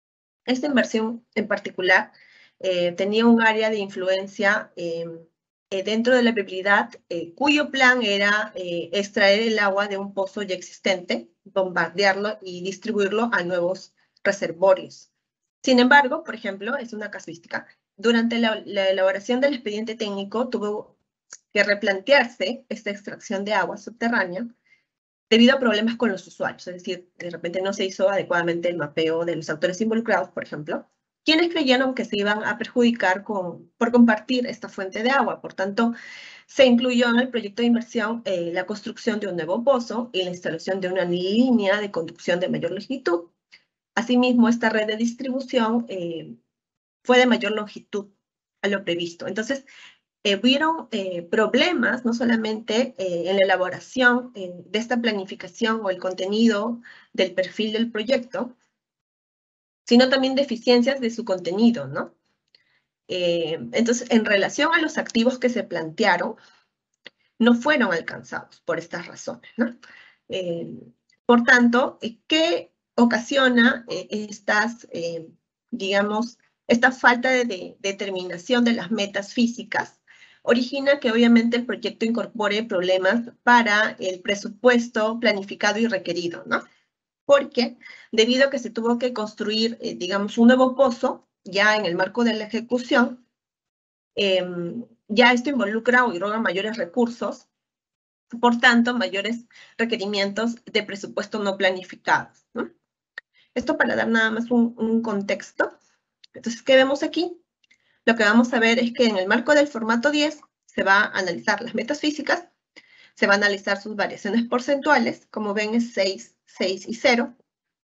Esta inversión en particular eh, tenía un área de influencia eh, eh, dentro de la viabilidad, eh, cuyo plan era eh, extraer el agua de un pozo ya existente, bombardearlo y distribuirlo a nuevos reservorios. Sin embargo, por ejemplo, es una casuística, durante la, la elaboración del expediente técnico tuvo que replantearse esta extracción de agua subterránea debido a problemas con los usuarios, es decir, de repente no se hizo adecuadamente el mapeo de los actores involucrados, por ejemplo, quienes creyeron que se iban a perjudicar con, por compartir esta fuente de agua. Por tanto, se incluyó en el proyecto de inversión eh, la construcción de un nuevo pozo y la instalación de una línea de conducción de mayor longitud. Asimismo, esta red de distribución eh, fue de mayor longitud a lo previsto. Entonces, eh, hubieron eh, problemas, no solamente eh, en la elaboración eh, de esta planificación o el contenido del perfil del proyecto, sino también deficiencias de su contenido, ¿no? Eh, entonces, en relación a los activos que se plantearon, no fueron alcanzados por estas razones, ¿no? Eh, por tanto, ¿qué ocasiona eh, estas, eh, digamos, esta falta de, de determinación de las metas físicas? Origina que obviamente el proyecto incorpore problemas para el presupuesto planificado y requerido, ¿no? Porque debido a que se tuvo que construir, eh, digamos, un nuevo pozo, ya en el marco de la ejecución, eh, ya esto involucra o irroga mayores recursos, por tanto, mayores requerimientos de presupuesto no planificados, ¿no? Esto para dar nada más un, un contexto. Entonces, ¿qué vemos aquí? Lo que vamos a ver es que en el marco del formato diez se va a analizar las metas físicas, se va a analizar sus variaciones porcentuales, como ven es seis, seis y cero.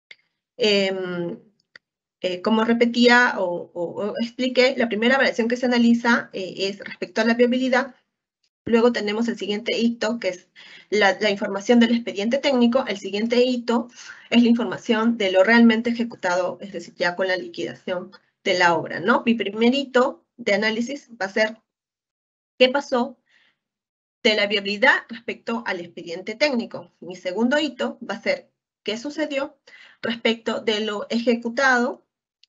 Eh, eh, como repetía o, o, o expliqué, la primera variación que se analiza eh, es respecto a la viabilidad. Luego tenemos el siguiente hito, que es la, la información del expediente técnico. El siguiente hito es la información de lo realmente ejecutado, es decir, ya con la liquidación de la obra, ¿no? Mi primer hito de análisis va a ser qué pasó de la viabilidad respecto al expediente técnico. Mi segundo hito va a ser qué sucedió respecto de lo ejecutado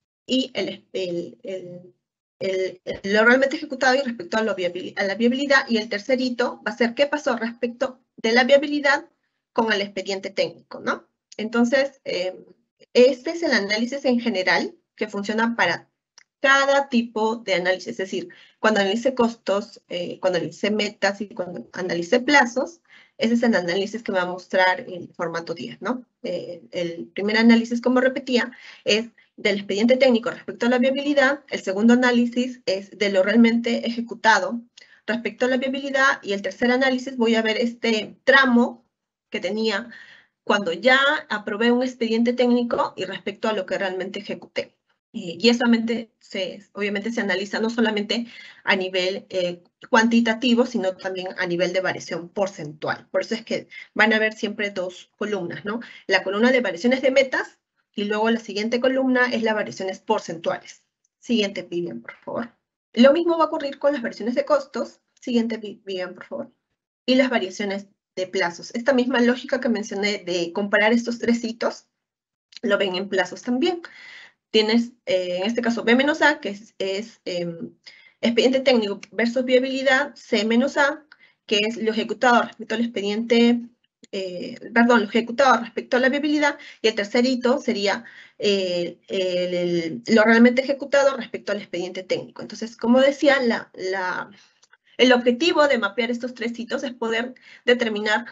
y el, el, el, el, el, lo realmente ejecutado y respecto a, lo viabil, a la viabilidad. Y el tercer hito va a ser qué pasó respecto de la viabilidad con el expediente técnico, ¿no? Entonces, eh, este es el análisis en general que funciona para cada tipo de análisis, es decir, cuando analice costos, eh, cuando analice metas y cuando analice plazos, ese es el análisis que va a mostrar el formato diez, ¿no? Eh, el primer análisis, como repetía, es del expediente técnico respecto a la viabilidad. El segundo análisis es de lo realmente ejecutado respecto a la viabilidad. Y el tercer análisis voy a ver este tramo que tenía cuando ya aprobé un expediente técnico y respecto a lo que realmente ejecuté. Y eso se, obviamente se analiza no solamente a nivel eh, cuantitativo, sino también a nivel de variación porcentual. Por eso es que van a haber siempre dos columnas, ¿no? La columna de variaciones de metas y luego la siguiente columna es las variaciones porcentuales. Siguiente, Vivian, por favor. Lo mismo va a ocurrir con las variaciones de costos. Siguiente, Vivian, por favor. Y las variaciones de plazos. Esta misma lógica que mencioné de comparar estos tres hitos, lo ven en plazos también. Tienes, eh, en este caso, B menos A, que es, es eh, expediente técnico versus viabilidad, C menos A, que es lo ejecutado respecto al expediente, eh, perdón, lo ejecutado respecto a la viabilidad, y el tercer hito sería eh, el, el, lo realmente ejecutado respecto al expediente técnico. Entonces, como decía, la, la, el objetivo de mapear estos tres hitos es poder determinar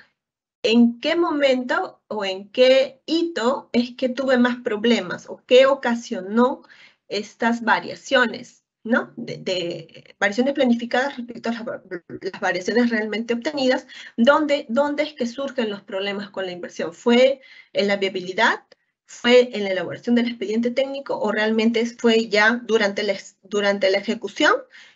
en qué momento o en qué hito es que tuve más problemas o qué ocasionó estas variaciones, ¿no? De, de variaciones planificadas respecto a las, las variaciones realmente obtenidas, ¿dónde, ¿dónde es que surgen los problemas con la inversión? ¿Fue en la viabilidad? ¿Fue en la elaboración del expediente técnico o realmente fue ya durante la, durante la ejecución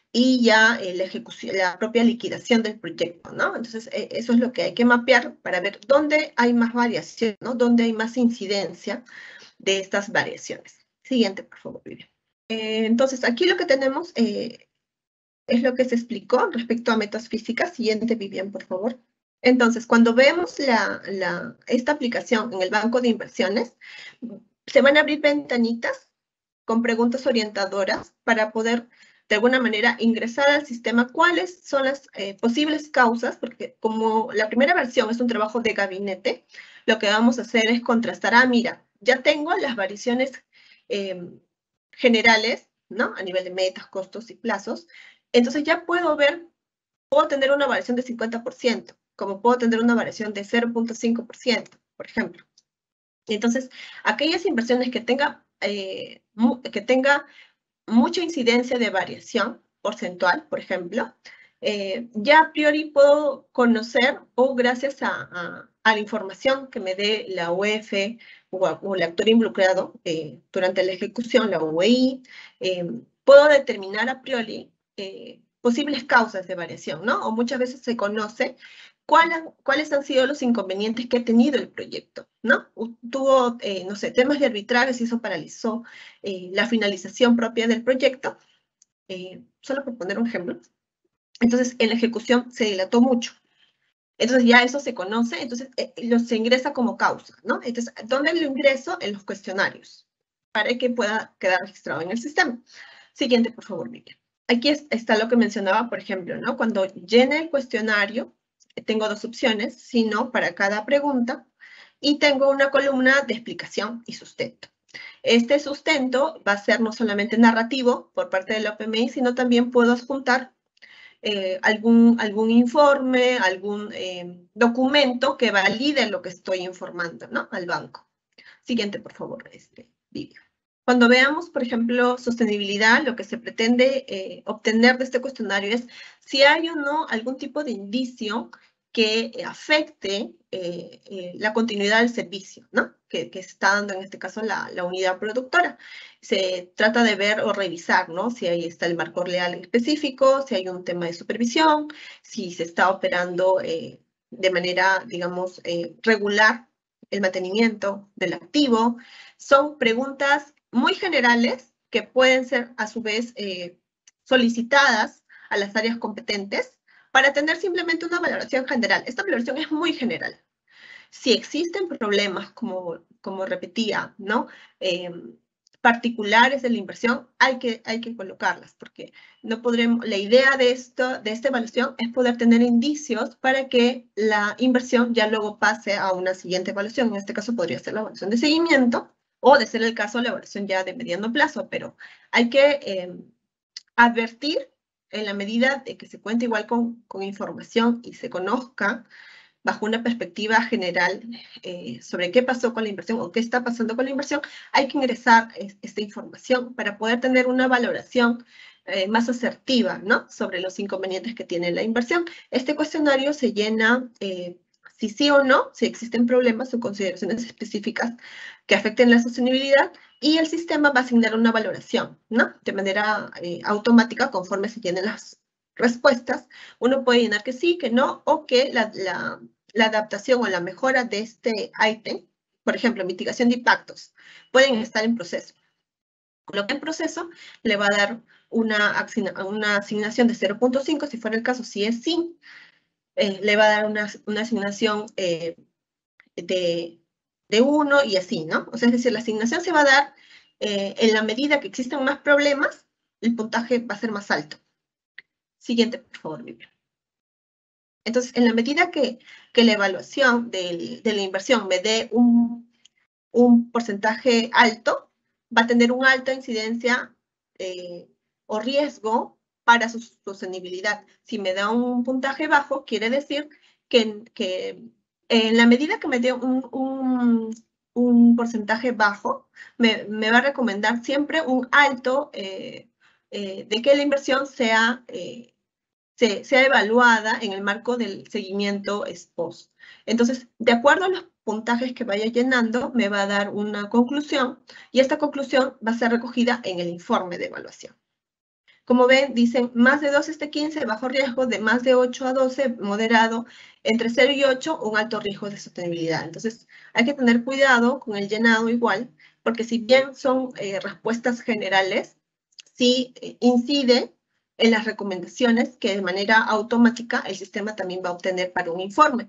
y ya eh, la, ejecución, la propia liquidación del proyecto, ¿no? Entonces, eh, eso es lo que hay que mapear para ver dónde hay más variación, ¿no? Dónde hay más incidencia de estas variaciones. Siguiente, por favor, Vivian. Eh, entonces, aquí lo que tenemos eh, es lo que se explicó respecto a metas físicas. Siguiente, Vivian, por favor. Entonces, cuando vemos la, la, esta aplicación en el banco de inversiones, se van a abrir ventanitas con preguntas orientadoras para poder de alguna manera, ingresar al sistema cuáles son las eh, posibles causas, porque como la primera versión es un trabajo de gabinete, lo que vamos a hacer es contrastar, ah, mira, ya tengo las variaciones eh, generales, ¿no? A nivel de metas, costos y plazos, entonces ya puedo ver, puedo tener una variación de cincuenta por ciento, como puedo tener una variación de cero punto cinco por ciento, por ejemplo. Entonces, aquellas inversiones que tenga, eh, que tenga mucha incidencia de variación porcentual, por ejemplo, eh, ya a priori puedo conocer, o gracias a, a, a la información que me dé la U E F o, o el actor involucrado eh, durante la ejecución, la U E I, eh, puedo determinar a priori eh, posibles causas de variación, ¿no? O muchas veces se conoce cuál han, cuáles han sido los inconvenientes que ha tenido el proyecto, ¿no? Tuvo, eh, no sé, temas de arbitraje, y eso paralizó eh, la finalización propia del proyecto, eh, solo por poner un ejemplo. Entonces, en la ejecución se dilató mucho. Entonces, ya eso se conoce, entonces eh, lo, se ingresa como causa, ¿no? Entonces, ¿dónde lo ingreso? En los cuestionarios, para que pueda quedar registrado en el sistema. Siguiente, por favor, Miguel. Aquí es, está lo que mencionaba, por ejemplo, ¿no? Cuando llene el cuestionario, tengo dos opciones, sí, no, para cada pregunta, y tengo una columna de explicación y sustento. Este sustento va a ser no solamente narrativo por parte de la O P M I, sino también puedo adjuntar eh, algún, algún informe, algún eh, documento que valide lo que estoy informando, ¿no? Al banco. Siguiente, por favor, este vídeo. Cuando veamos, por ejemplo, sostenibilidad, lo que se pretende eh, obtener de este cuestionario es si hay o no algún tipo de indicio que afecte eh, eh, la continuidad del servicio, ¿no? Que, que está dando en este caso la, la unidad productora. Se trata de ver o revisar, ¿no? Si ahí está el marco legal específico, si hay un tema de supervisión, si se está operando eh, de manera, digamos, eh, regular el mantenimiento del activo. Son preguntas muy generales que pueden ser a su vez eh, solicitadas a las áreas competentes para tener simplemente una valoración general. Esta valoración es muy general. Si existen problemas, como, como repetía, ¿no? Eh, particulares de la inversión, hay que, hay que colocarlas, porque no podremos, la idea de, esto, de esta evaluación es poder tener indicios para que la inversión ya luego pase a una siguiente evaluación. En este caso podría ser la evaluación de seguimiento, o de ser el caso la evaluación ya de mediano plazo, pero hay que eh, advertir en la medida de que se cuente igual con, con información y se conozca bajo una perspectiva general eh, sobre qué pasó con la inversión o qué está pasando con la inversión, hay que ingresar es, esta información para poder tener una valoración eh, más asertiva, ¿no? Sobre los inconvenientes que tiene la inversión. Este cuestionario se llena eh, si sí o no, si existen problemas o consideraciones específicas que afecten la sostenibilidad, y el sistema va a asignar una valoración, ¿no? De manera eh, automática conforme se llenen las respuestas. Uno puede llenar que sí, que no, o que la, la, la adaptación o la mejora de este ítem, por ejemplo, mitigación de impactos, pueden estar en proceso. Lo que en proceso le va a dar una, una asignación de cero punto cinco, si fuera el caso, si es sí, eh, le va a dar una, una asignación eh, de, de uno y así, ¿no? O sea, es decir, la asignación se va a dar eh, en la medida que existen más problemas, el puntaje va a ser más alto. Siguiente, por favor, Vivian. Entonces, en la medida que, que la evaluación de, de la inversión me dé un, un porcentaje alto, va a tener una alta incidencia eh, o riesgo para su sostenibilidad. Si me da un puntaje bajo, quiere decir que, que en la medida que me dé un, un, un porcentaje bajo, me, me va a recomendar siempre un alto eh, eh, de que la inversión sea... Eh, Se, sea evaluada en el marco del seguimiento ex post. Entonces, de acuerdo a los puntajes que vaya llenando, me va a dar una conclusión, y esta conclusión va a ser recogida en el informe de evaluación. Como ven, dicen más de doce hasta quince, bajo riesgo, de más de ocho a doce, moderado, entre cero y ocho, un alto riesgo de sostenibilidad. Entonces, hay que tener cuidado con el llenado igual, porque si bien son eh, respuestas generales, sí eh, incide en las recomendaciones que de manera automática el sistema también va a obtener para un informe.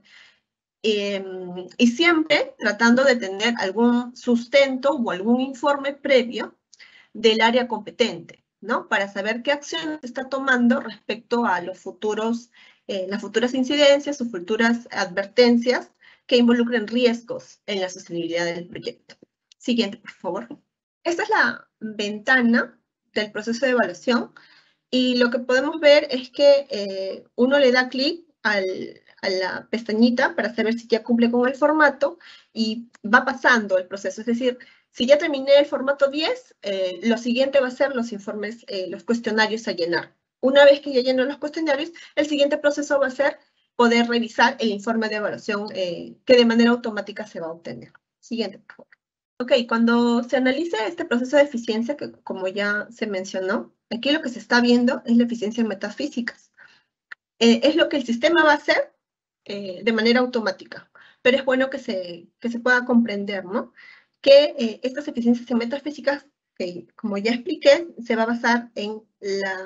Eh, y siempre tratando de tener algún sustento o algún informe previo del área competente, ¿no? Para saber qué acción se está tomando respecto a los futuros, eh, las futuras incidencias o futuras advertencias que involucren riesgos en la sostenibilidad del proyecto. Siguiente, por favor. Esta es la ventana del proceso de evaluación y lo que podemos ver es que eh, uno le da clic al, a la pestañita para saber si ya cumple con el formato y va pasando el proceso. Es decir, si ya terminé el formato diez, eh, lo siguiente va a ser los informes, eh, los cuestionarios a llenar. Una vez que ya lleno los cuestionarios, el siguiente proceso va a ser poder revisar el informe de evaluación eh, que de manera automática se va a obtener. Siguiente, por favor. Ok, cuando se analiza este proceso de eficiencia, que como ya se mencionó, aquí lo que se está viendo es la eficiencia en metafísicas. Eh, es lo que el sistema va a hacer eh, de manera automática, pero es bueno que se, que se pueda comprender, ¿no? Que eh, estas eficiencias en metafísicas, que como ya expliqué, se va a basar en, la,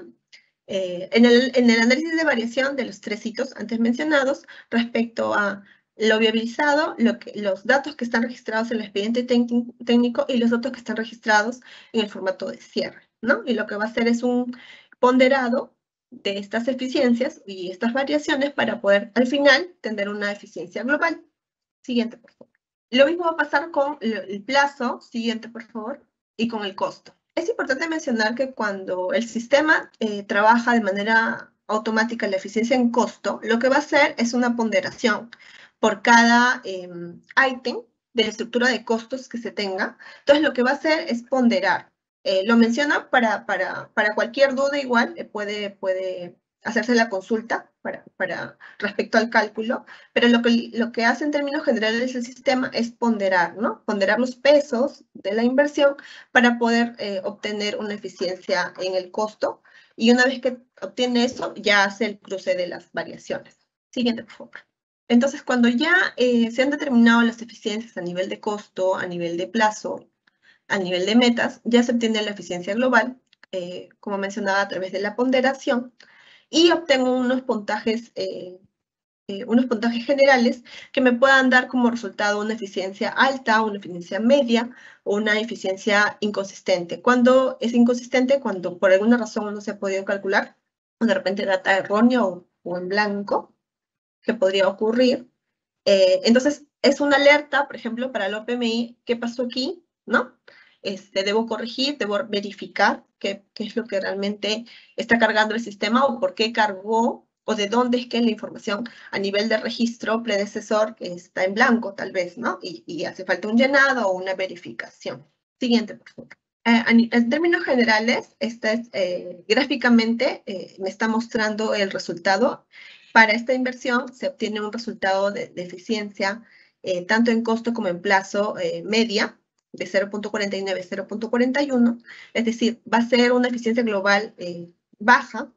eh, en, el, en el análisis de variación de los tres hitos antes mencionados respecto a lo viabilizado, lo que, los datos que están registrados en el expediente técnico y los datos que están registrados en el formato de cierre, ¿no? Y lo que va a hacer es un ponderado de estas eficiencias y estas variaciones para poder al final tener una eficiencia global. Siguiente, por favor. Lo mismo va a pasar con el plazo, siguiente, por favor, y con el costo. Es importante mencionar que cuando el sistema eh, trabaja de manera automática la eficiencia en costo, lo que va a hacer es una ponderación por cada eh, ítem de la estructura de costos que se tenga. Entonces, lo que va a hacer es ponderar. Eh, lo menciona para, para, para cualquier duda igual, eh, puede, puede hacerse la consulta para, para respecto al cálculo, pero lo que, lo que hace en términos generales el sistema es ponderar, ¿no? Ponderar los pesos de la inversión para poder eh, obtener una eficiencia en el costo, y una vez que obtiene eso, ya hace el cruce de las variaciones. Siguiente, por favor. Entonces, cuando ya eh, se han determinado las eficiencias a nivel de costo, a nivel de plazo, a nivel de metas, ya se obtiene la eficiencia global, eh, como mencionaba, a través de la ponderación, y obtengo unos puntajes, eh, eh, unos puntajes generales que me puedan dar como resultado una eficiencia alta, una eficiencia media o una eficiencia inconsistente. Cuando es inconsistente, cuando por alguna razón no se ha podido calcular, o de repente data errónea o, o en blanco, que podría ocurrir. Eh, entonces, es una alerta, por ejemplo, para el O P M I, ¿qué pasó aquí? ¿No? Este, debo corregir, debo verificar qué, qué es lo que realmente está cargando el sistema o por qué cargó o de dónde es que la información a nivel de registro predecesor está en blanco, tal vez, ¿no? Y, y hace falta un llenado o una verificación. Siguiente, por favor. Eh, en términos generales, esta es, eh, gráficamente eh, me está mostrando el resultado. Para esta inversión se obtiene un resultado de, de eficiencia eh, tanto en costo como en plazo eh, media de cero punto cuarenta y nueve a cero punto cuarenta y uno, es decir, va a ser una eficiencia global eh, baja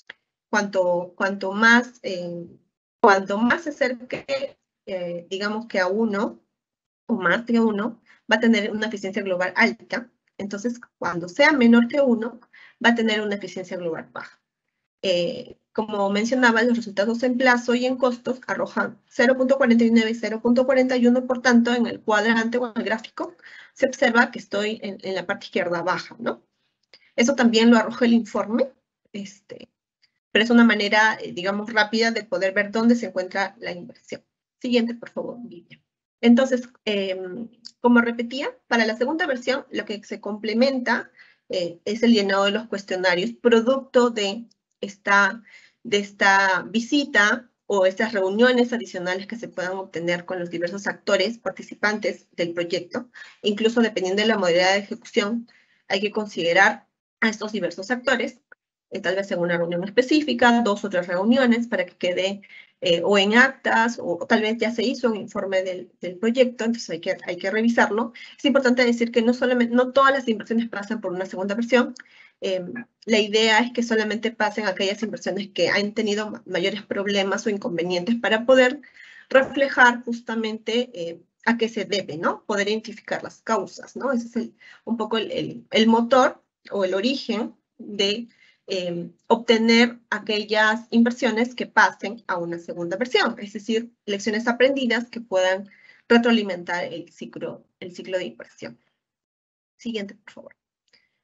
cuanto, cuanto, más, eh, cuanto más se acerque, eh, digamos que a uno o más que uno, va a tener una eficiencia global alta. Entonces, cuando sea menor que uno, va a tener una eficiencia global baja. Eh, como mencionaba, los resultados en plazo y en costos arrojan cero punto cuarenta y nueve y cero punto cuarenta y uno, por tanto, en el cuadrante o en el gráfico, se observa que estoy en, en la parte izquierda baja, ¿no? Eso también lo arroja el informe, este, pero es una manera, eh, digamos, rápida de poder ver dónde se encuentra la inversión. Siguiente, por favor, Vivian. Entonces, eh, como repetía, para la segunda versión, lo que se complementa eh, es el llenado de los cuestionarios, producto de esta, de esta visita o estas reuniones adicionales que se puedan obtener con los diversos actores participantes del proyecto. Incluso dependiendo de la modalidad de ejecución, hay que considerar a estos diversos actores, eh, tal vez en una reunión específica, dos o tres reuniones para que quede eh, o en actas, o, o tal vez ya se hizo un informe del, del proyecto, entonces hay que, hay que revisarlo. Es importante decir que no, solamente, no todas las inversiones pasan por una segunda versión. Eh, la idea es que solamente pasen aquellas inversiones que han tenido mayores problemas o inconvenientes para poder reflejar justamente eh, a qué se debe, ¿no? Poder identificar las causas, ¿no? Ese es el, un poco el, el, el motor o el origen de eh, obtener aquellas inversiones que pasen a una segunda versión, es decir, lecciones aprendidas que puedan retroalimentar el ciclo, el ciclo de inversión. Siguiente, por favor.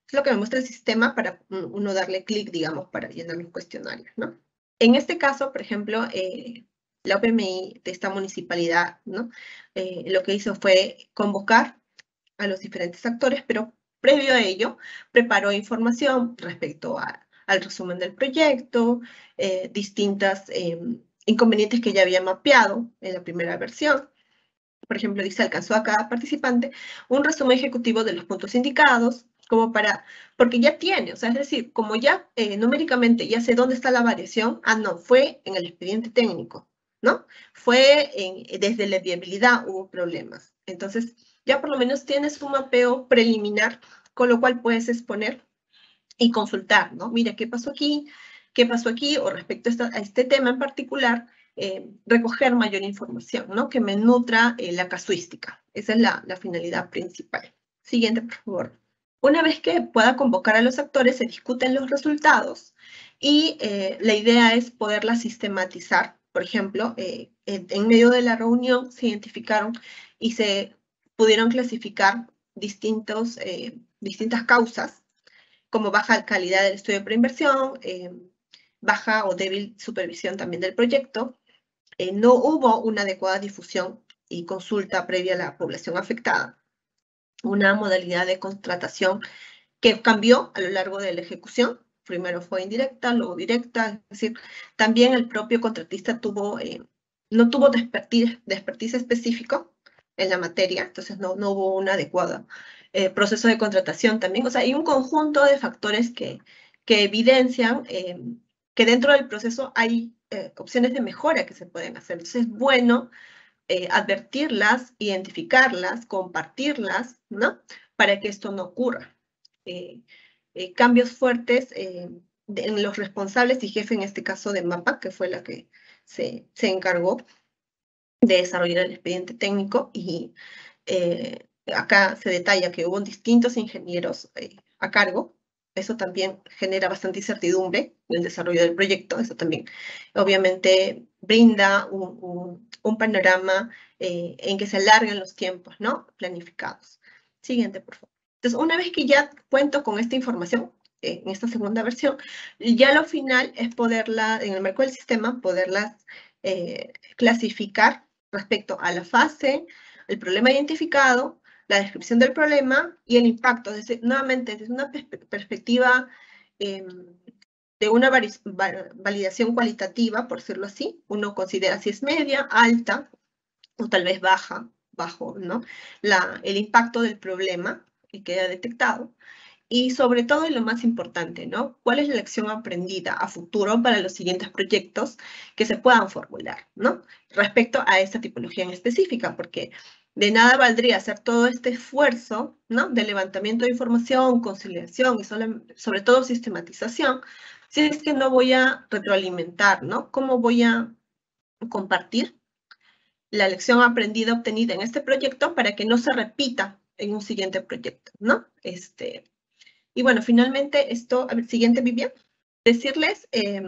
Es lo que me muestra el sistema para uno darle clic, digamos, para llenar los cuestionarios, ¿no? En este caso, por ejemplo, eh, la O P M I de esta municipalidad, ¿no? Eh, lo que hizo fue convocar a los diferentes actores, pero previo a ello preparó información respecto a, al resumen del proyecto, eh, distintas eh, inconvenientes que ya había mapeado en la primera versión. Por ejemplo, dice, alcanzó a cada participante un resumen ejecutivo de los puntos indicados, como para, porque ya tiene, o sea, es decir, como ya eh, numéricamente ya sé dónde está la variación, ah, no, fue en el expediente técnico, ¿no? Fue en, desde la viabilidad hubo problemas. Entonces, ya por lo menos tienes un mapeo preliminar, con lo cual puedes exponer y consultar, ¿no? Mira, ¿qué pasó aquí? ¿Qué pasó aquí? O respecto a, esta, a este tema en particular, eh, recoger mayor información, ¿no? Que me nutra eh, la casuística. Esa es la, la finalidad principal. Siguiente, por favor. Una vez que pueda convocar a los actores, se discuten los resultados y eh, la idea es poderla sistematizar. Por ejemplo, eh, en, en medio de la reunión se identificaron y se pudieron clasificar distintos, eh, distintas causas, como baja calidad del estudio de preinversión, eh, baja o débil supervisión también del proyecto. Eh, no hubo una adecuada difusión y consulta previa a la población afectada. Una modalidad de contratación que cambió a lo largo de la ejecución. Primero fue indirecta, luego directa. Es decir, también el propio contratista tuvo, eh, no tuvo de expertise, de expertise específico en la materia, entonces no, no hubo un adecuado eh, proceso de contratación también. O sea, hay un conjunto de factores que, que evidencian eh, que dentro del proceso hay eh, opciones de mejora que se pueden hacer. Entonces es bueno eh, advertirlas, identificarlas, compartirlas, ¿no? Para que esto no ocurra. Eh, eh, cambios fuertes eh, de, en los responsables y jefe, en este caso de MAPA, que fue la que se, se encargó de desarrollar el expediente técnico, y eh, acá se detalla que hubo distintos ingenieros eh, a cargo. Eso también genera bastante incertidumbre en el desarrollo del proyecto. Eso también, obviamente, brinda un, un, un panorama eh, en que se alargan los tiempos, ¿no? Planificados. Siguiente, por favor. Entonces, una vez que ya cuento con esta información, eh, en esta segunda versión, ya lo final es poderla, en el marco del sistema, poderlas eh, clasificar respecto a la fase, el problema identificado, la descripción del problema y el impacto. Desde, nuevamente, desde una perspe perspectiva eh, de una validación cualitativa, por decirlo así, uno considera si es media, alta o tal vez baja, bajo, ¿no? La, el impacto del problema que queda detectado. Y sobre todo, y lo más importante, ¿no? ¿Cuál es la lección aprendida a futuro para los siguientes proyectos que se puedan formular, ¿no? Respecto a esta tipología en específica, porque de nada valdría hacer todo este esfuerzo, ¿no? De levantamiento de información, conciliación y sobre, sobre todo sistematización, si es que no voy a retroalimentar, ¿no? ¿Cómo voy a compartir la lección aprendida obtenida en este proyecto para que no se repita en un siguiente proyecto, ¿no? Este... Y bueno, finalmente esto, a ver, siguiente, Vivian, decirles eh,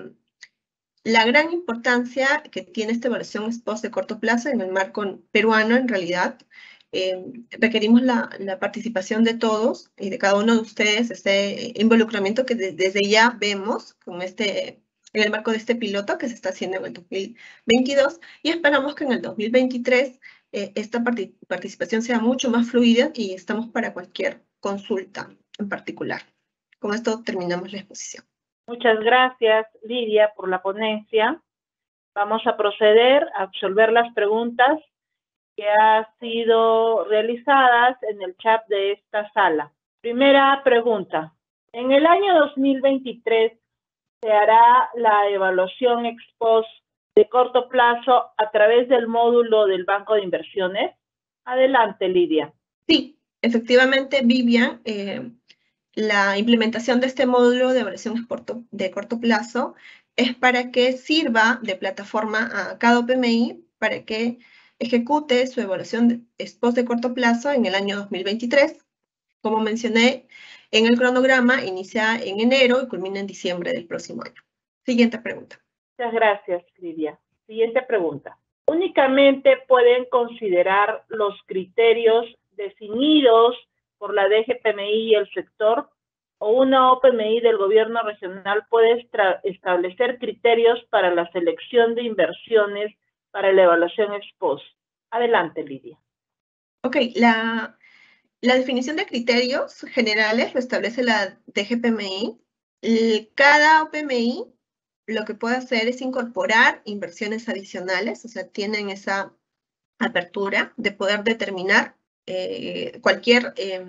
la gran importancia que tiene esta evaluación ex post de corto plazo en el marco peruano. En realidad, eh, requerimos la, la participación de todos y de cada uno de ustedes, este involucramiento que de, desde ya vemos con este, en el marco de este piloto que se está haciendo en el dos mil veintidós, y esperamos que en el dos mil veintitrés eh, esta part participación sea mucho más fluida, y estamos para cualquier consulta en particular. Con esto terminamos la exposición. Muchas gracias, Lidia, por la ponencia. Vamos a proceder a absolver las preguntas que han sido realizadas en el chat de esta sala. Primera pregunta. En el año dos mil veintitrés se hará la evaluación ex post de corto plazo a través del módulo del Banco de Inversiones. Adelante, Lidia. Sí, efectivamente, Vivian, eh, la implementación de este módulo de evaluación de corto plazo es para que sirva de plataforma a cada O P M I para que ejecute su evaluación ex post de corto plazo en el año dos mil veintitrés. Como mencioné en el cronograma, inicia en enero y culmina en diciembre del próximo año. Siguiente pregunta. Muchas gracias, Lidia. Siguiente pregunta. Únicamente pueden considerar los criterios definidos por la D G P M I y el sector o una O P M I del gobierno regional puede establecer criterios para la selección de inversiones para la evaluación ex post. Adelante, Lidia. Ok, la, la definición de criterios generales lo establece la D G P M I. Y cada O P M I lo que puede hacer es incorporar inversiones adicionales, o sea, tienen esa apertura de poder determinar eh, cualquier eh,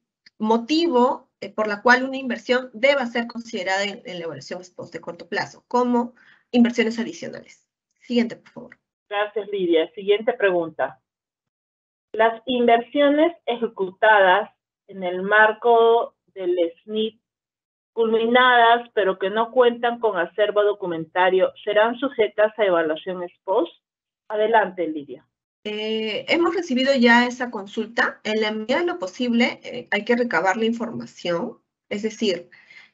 motivo eh, por la cual una inversión deba ser considerada en, en la evaluación ex post de corto plazo, como inversiones adicionales. Siguiente, por favor. Gracias, Lidia. Siguiente pregunta. Las inversiones ejecutadas en el marco del S N I T, culminadas pero que no cuentan con acervo documentario, ¿serán sujetas a evaluación ex post? Adelante, Lidia. Eh, hemos recibido ya esa consulta. En la medida de lo posible, eh, hay que recabar la información, es decir,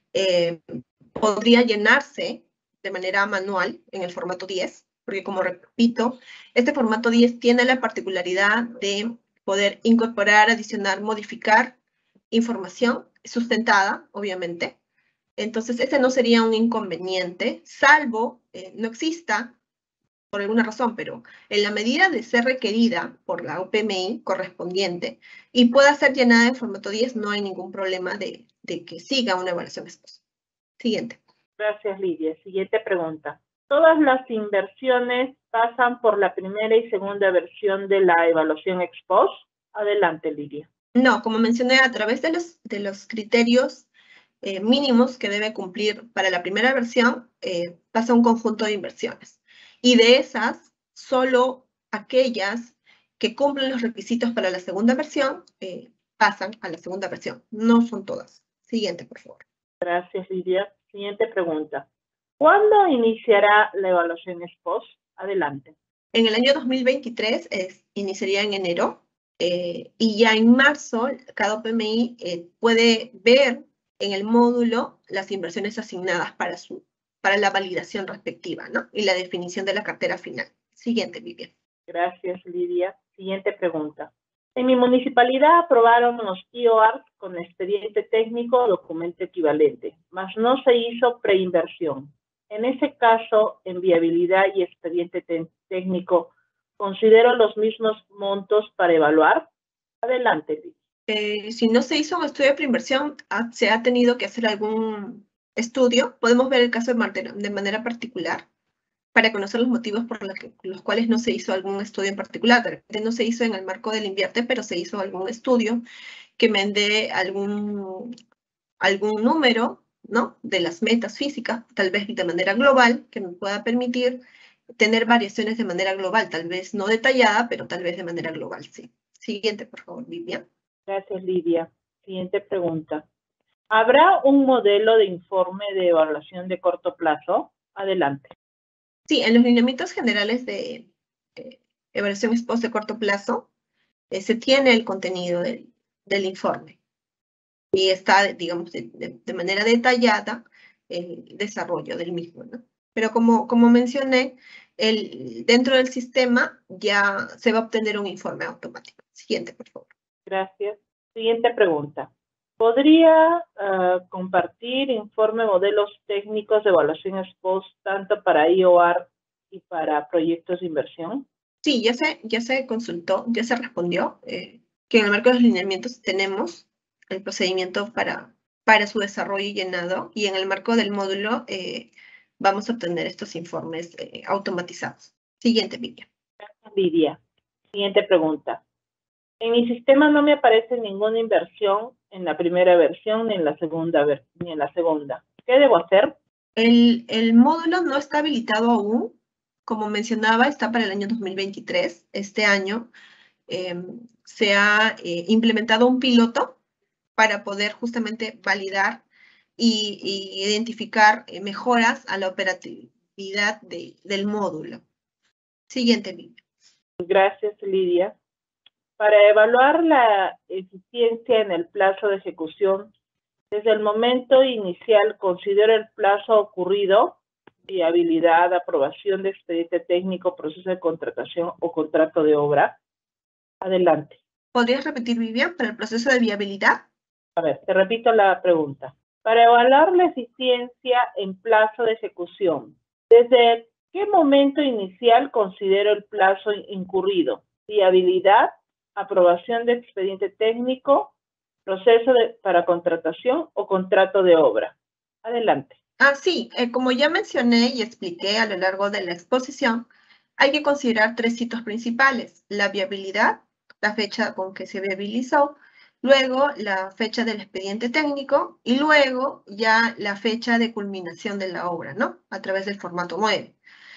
eh, podría llenarse de manera manual en el formato diez, porque como repito, este formato diez tiene la particularidad de poder incorporar, adicionar, modificar información sustentada, obviamente. Entonces, ese no sería un inconveniente, salvo eh, no exista por alguna razón, pero en la medida de ser requerida por la O P M I correspondiente y pueda ser llenada en formato diez, no hay ningún problema de, de que siga una evaluación ex post. Siguiente. Gracias, Lidia. Siguiente pregunta. ¿Todas las inversiones pasan por la primera y segunda versión de la evaluación ex post? Adelante, Lidia. No, como mencioné, a través de los, de los criterios eh, mínimos que debe cumplir para la primera versión, eh, pasa un conjunto de inversiones. Y de esas, solo aquellas que cumplen los requisitos para la segunda versión eh, pasan a la segunda versión. No son todas. Siguiente, por favor. Gracias, Lidia. Siguiente pregunta. ¿Cuándo iniciará la evaluación ex post? Adelante. En el año dos mil veintitrés es, iniciaría en enero eh, y ya en marzo cada O P M I eh, puede ver en el módulo las inversiones asignadas para, su, para la validación respectiva, ¿no? Y la definición de la cartera final. Siguiente, Vivian. Gracias, Lidia. Siguiente pregunta. En mi municipalidad aprobaron los I O Ars con expediente técnico o documento equivalente, mas no se hizo preinversión. En ese caso, en viabilidad y expediente técnico, ¿considero los mismos montos para evaluar? Adelante, Lidia. Eh, si no se hizo un estudio de preinversión, se ha tenido que hacer algún estudio. Podemos ver el caso de manera, de manera particular para conocer los motivos por los, que, los cuales no se hizo algún estudio en particular. De repente no se hizo en el marco del Invierte, pero se hizo algún estudio que me dé algún, algún número, ¿no? De las metas físicas, tal vez de manera global, que me pueda permitir tener variaciones de manera global, tal vez no detallada, pero tal vez de manera global, sí. Siguiente, por favor, Vivian. Gracias, Lidia. Siguiente pregunta. ¿Habrá un modelo de informe de evaluación de corto plazo? Adelante. Sí, en los lineamientos generales de eh, evaluación ex post de corto plazo, eh, se tiene el contenido del, del informe y está, digamos, de, de, de manera detallada el desarrollo del mismo, ¿no? Pero como, como mencioné, el, dentro del sistema ya se va a obtener un informe automático. Siguiente, por favor. Gracias. Siguiente pregunta. ¿Podría uh, compartir informe modelos técnicos de evaluación ex post tanto para I O R y para proyectos de inversión? Sí, ya se, ya se consultó, ya se respondió eh, que en el marco de los lineamientos tenemos el procedimiento para, para su desarrollo y llenado, y en el marco del módulo eh, vamos a obtener estos informes eh, automatizados. Siguiente, Vivian. Gracias, Lidia. Siguiente pregunta. En mi sistema no me aparece ninguna inversión en la primera versión ni en la segunda, ni en la segunda. ¿Qué debo hacer? El, el módulo no está habilitado aún. Como mencionaba, está para el año dos mil veintitrés. Este año eh, se ha eh, implementado un piloto para poder justamente validar y, y identificar eh, mejoras a la operatividad de, del módulo. Siguiente vídeo. Gracias, Lidia. Para evaluar la eficiencia en el plazo de ejecución, desde el momento inicial considero el plazo ocurrido, viabilidad, aprobación de expediente técnico, proceso de contratación o contrato de obra. Adelante. ¿Podrías repetir, Vivian, para el proceso de viabilidad? A ver, te repito la pregunta. Para evaluar la eficiencia en plazo de ejecución, ¿desde qué momento inicial considero el plazo incurrido? Viabilidad, aprobación de expediente técnico, proceso de, para contratación o contrato de obra. Adelante. Ah, sí, eh, como ya mencioné y expliqué a lo largo de la exposición, hay que considerar tres hitos principales: la viabilidad, la fecha con que se viabilizó, luego la fecha del expediente técnico y luego ya la fecha de culminación de la obra, ¿no? A través del formato nueve.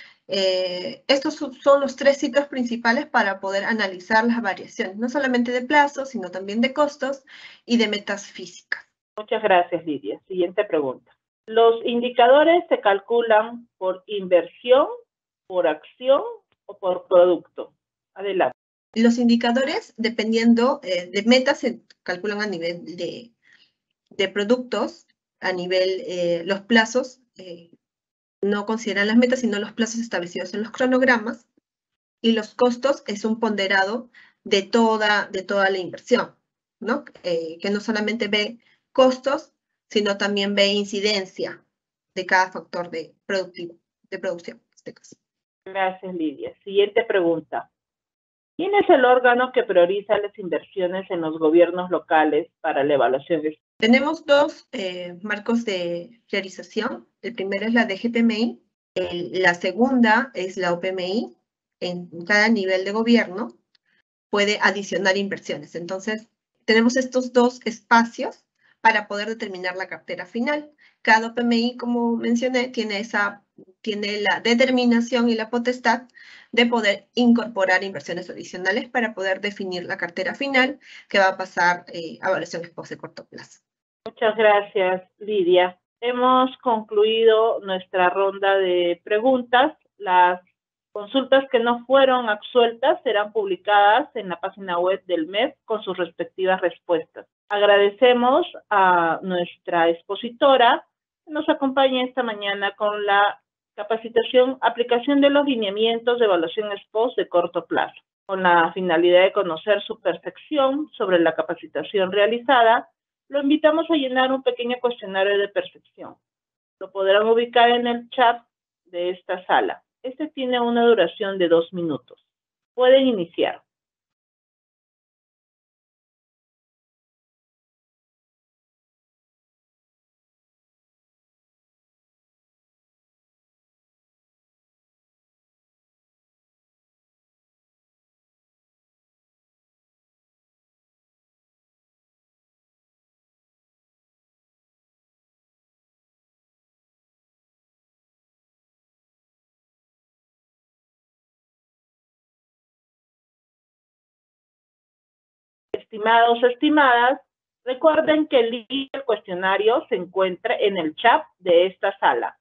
Eh, estos son los tres hitos principales para poder analizar las variaciones, no solamente de plazos, sino también de costos y de metas físicas. Muchas gracias, Lidia. Siguiente pregunta. ¿Los indicadores se calculan por inversión, por acción o por producto? Adelante. Los indicadores, dependiendo eh, de metas, se calculan a nivel de, de productos, a nivel, eh, los plazos, eh, no consideran las metas, sino los plazos establecidos en los cronogramas, y los costos es un ponderado de toda, de toda la inversión, ¿no? Eh, que no solamente ve costos, sino también ve incidencia de cada factor de, productivo, de producción, en este caso. Gracias, Lidia. Siguiente pregunta. ¿Quién es el órgano que prioriza las inversiones en los gobiernos locales para la evaluación? Tenemos dos eh, marcos de priorización. El primero es la D G P M I, el, la segunda es la O P M I. En cada nivel de gobierno puede adicionar inversiones. Entonces, tenemos estos dos espacios para poder determinar la cartera final. Cada O P M I, como mencioné, tiene, esa, tiene la determinación y la potestad de poder incorporar inversiones adicionales para poder definir la cartera final que va a pasar eh, a evaluación ex post de corto plazo. Muchas gracias, Lidia. Hemos concluido nuestra ronda de preguntas. Las consultas que no fueron absueltas serán publicadas en la página web del M E F con sus respectivas respuestas. Agradecemos a nuestra expositora que nos acompaña esta mañana con la capacitación Aplicación de los lineamientos de evaluación ex post de corto plazo, con la finalidad de conocer su percepción sobre la capacitación realizada. Lo invitamos a llenar un pequeño cuestionario de percepción. Lo podrán ubicar en el chat de esta sala. Este tiene una duración de dos minutos. Pueden iniciar. Estimados, estimadas, recuerden que el link del cuestionario se encuentra en el chat de esta sala.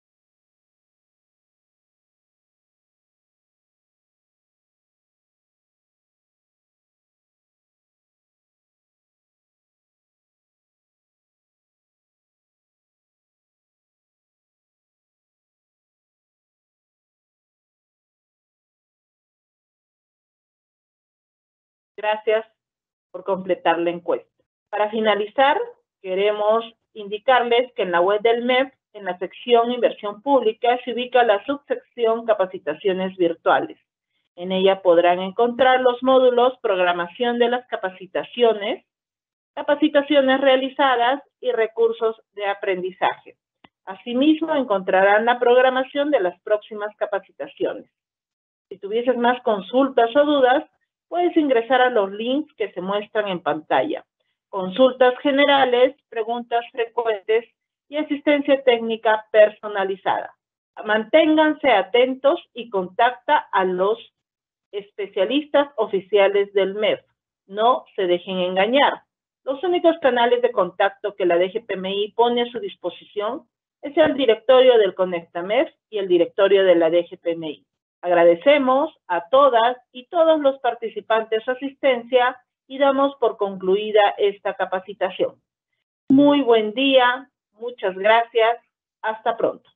Gracias por completar la encuesta. Para finalizar, queremos indicarles que en la web del M E F, en la sección Inversión Pública, se ubica la subsección Capacitaciones Virtuales. En ella podrán encontrar los módulos Programación de las Capacitaciones, Capacitaciones realizadas y recursos de aprendizaje. Asimismo, encontrarán la programación de las próximas capacitaciones. Si tuvieses más consultas o dudas, puedes ingresar a los links que se muestran en pantalla. Consultas generales, preguntas frecuentes y asistencia técnica personalizada. Manténganse atentos y contacta a los especialistas oficiales del M E F. No se dejen engañar. Los únicos canales de contacto que la D G P M I pone a su disposición es el directorio del Conecta M E F y el directorio de la D G P M I. Agradecemos a todas y todos los participantes su asistencia y damos por concluida esta capacitación. Muy buen día, muchas gracias, hasta pronto.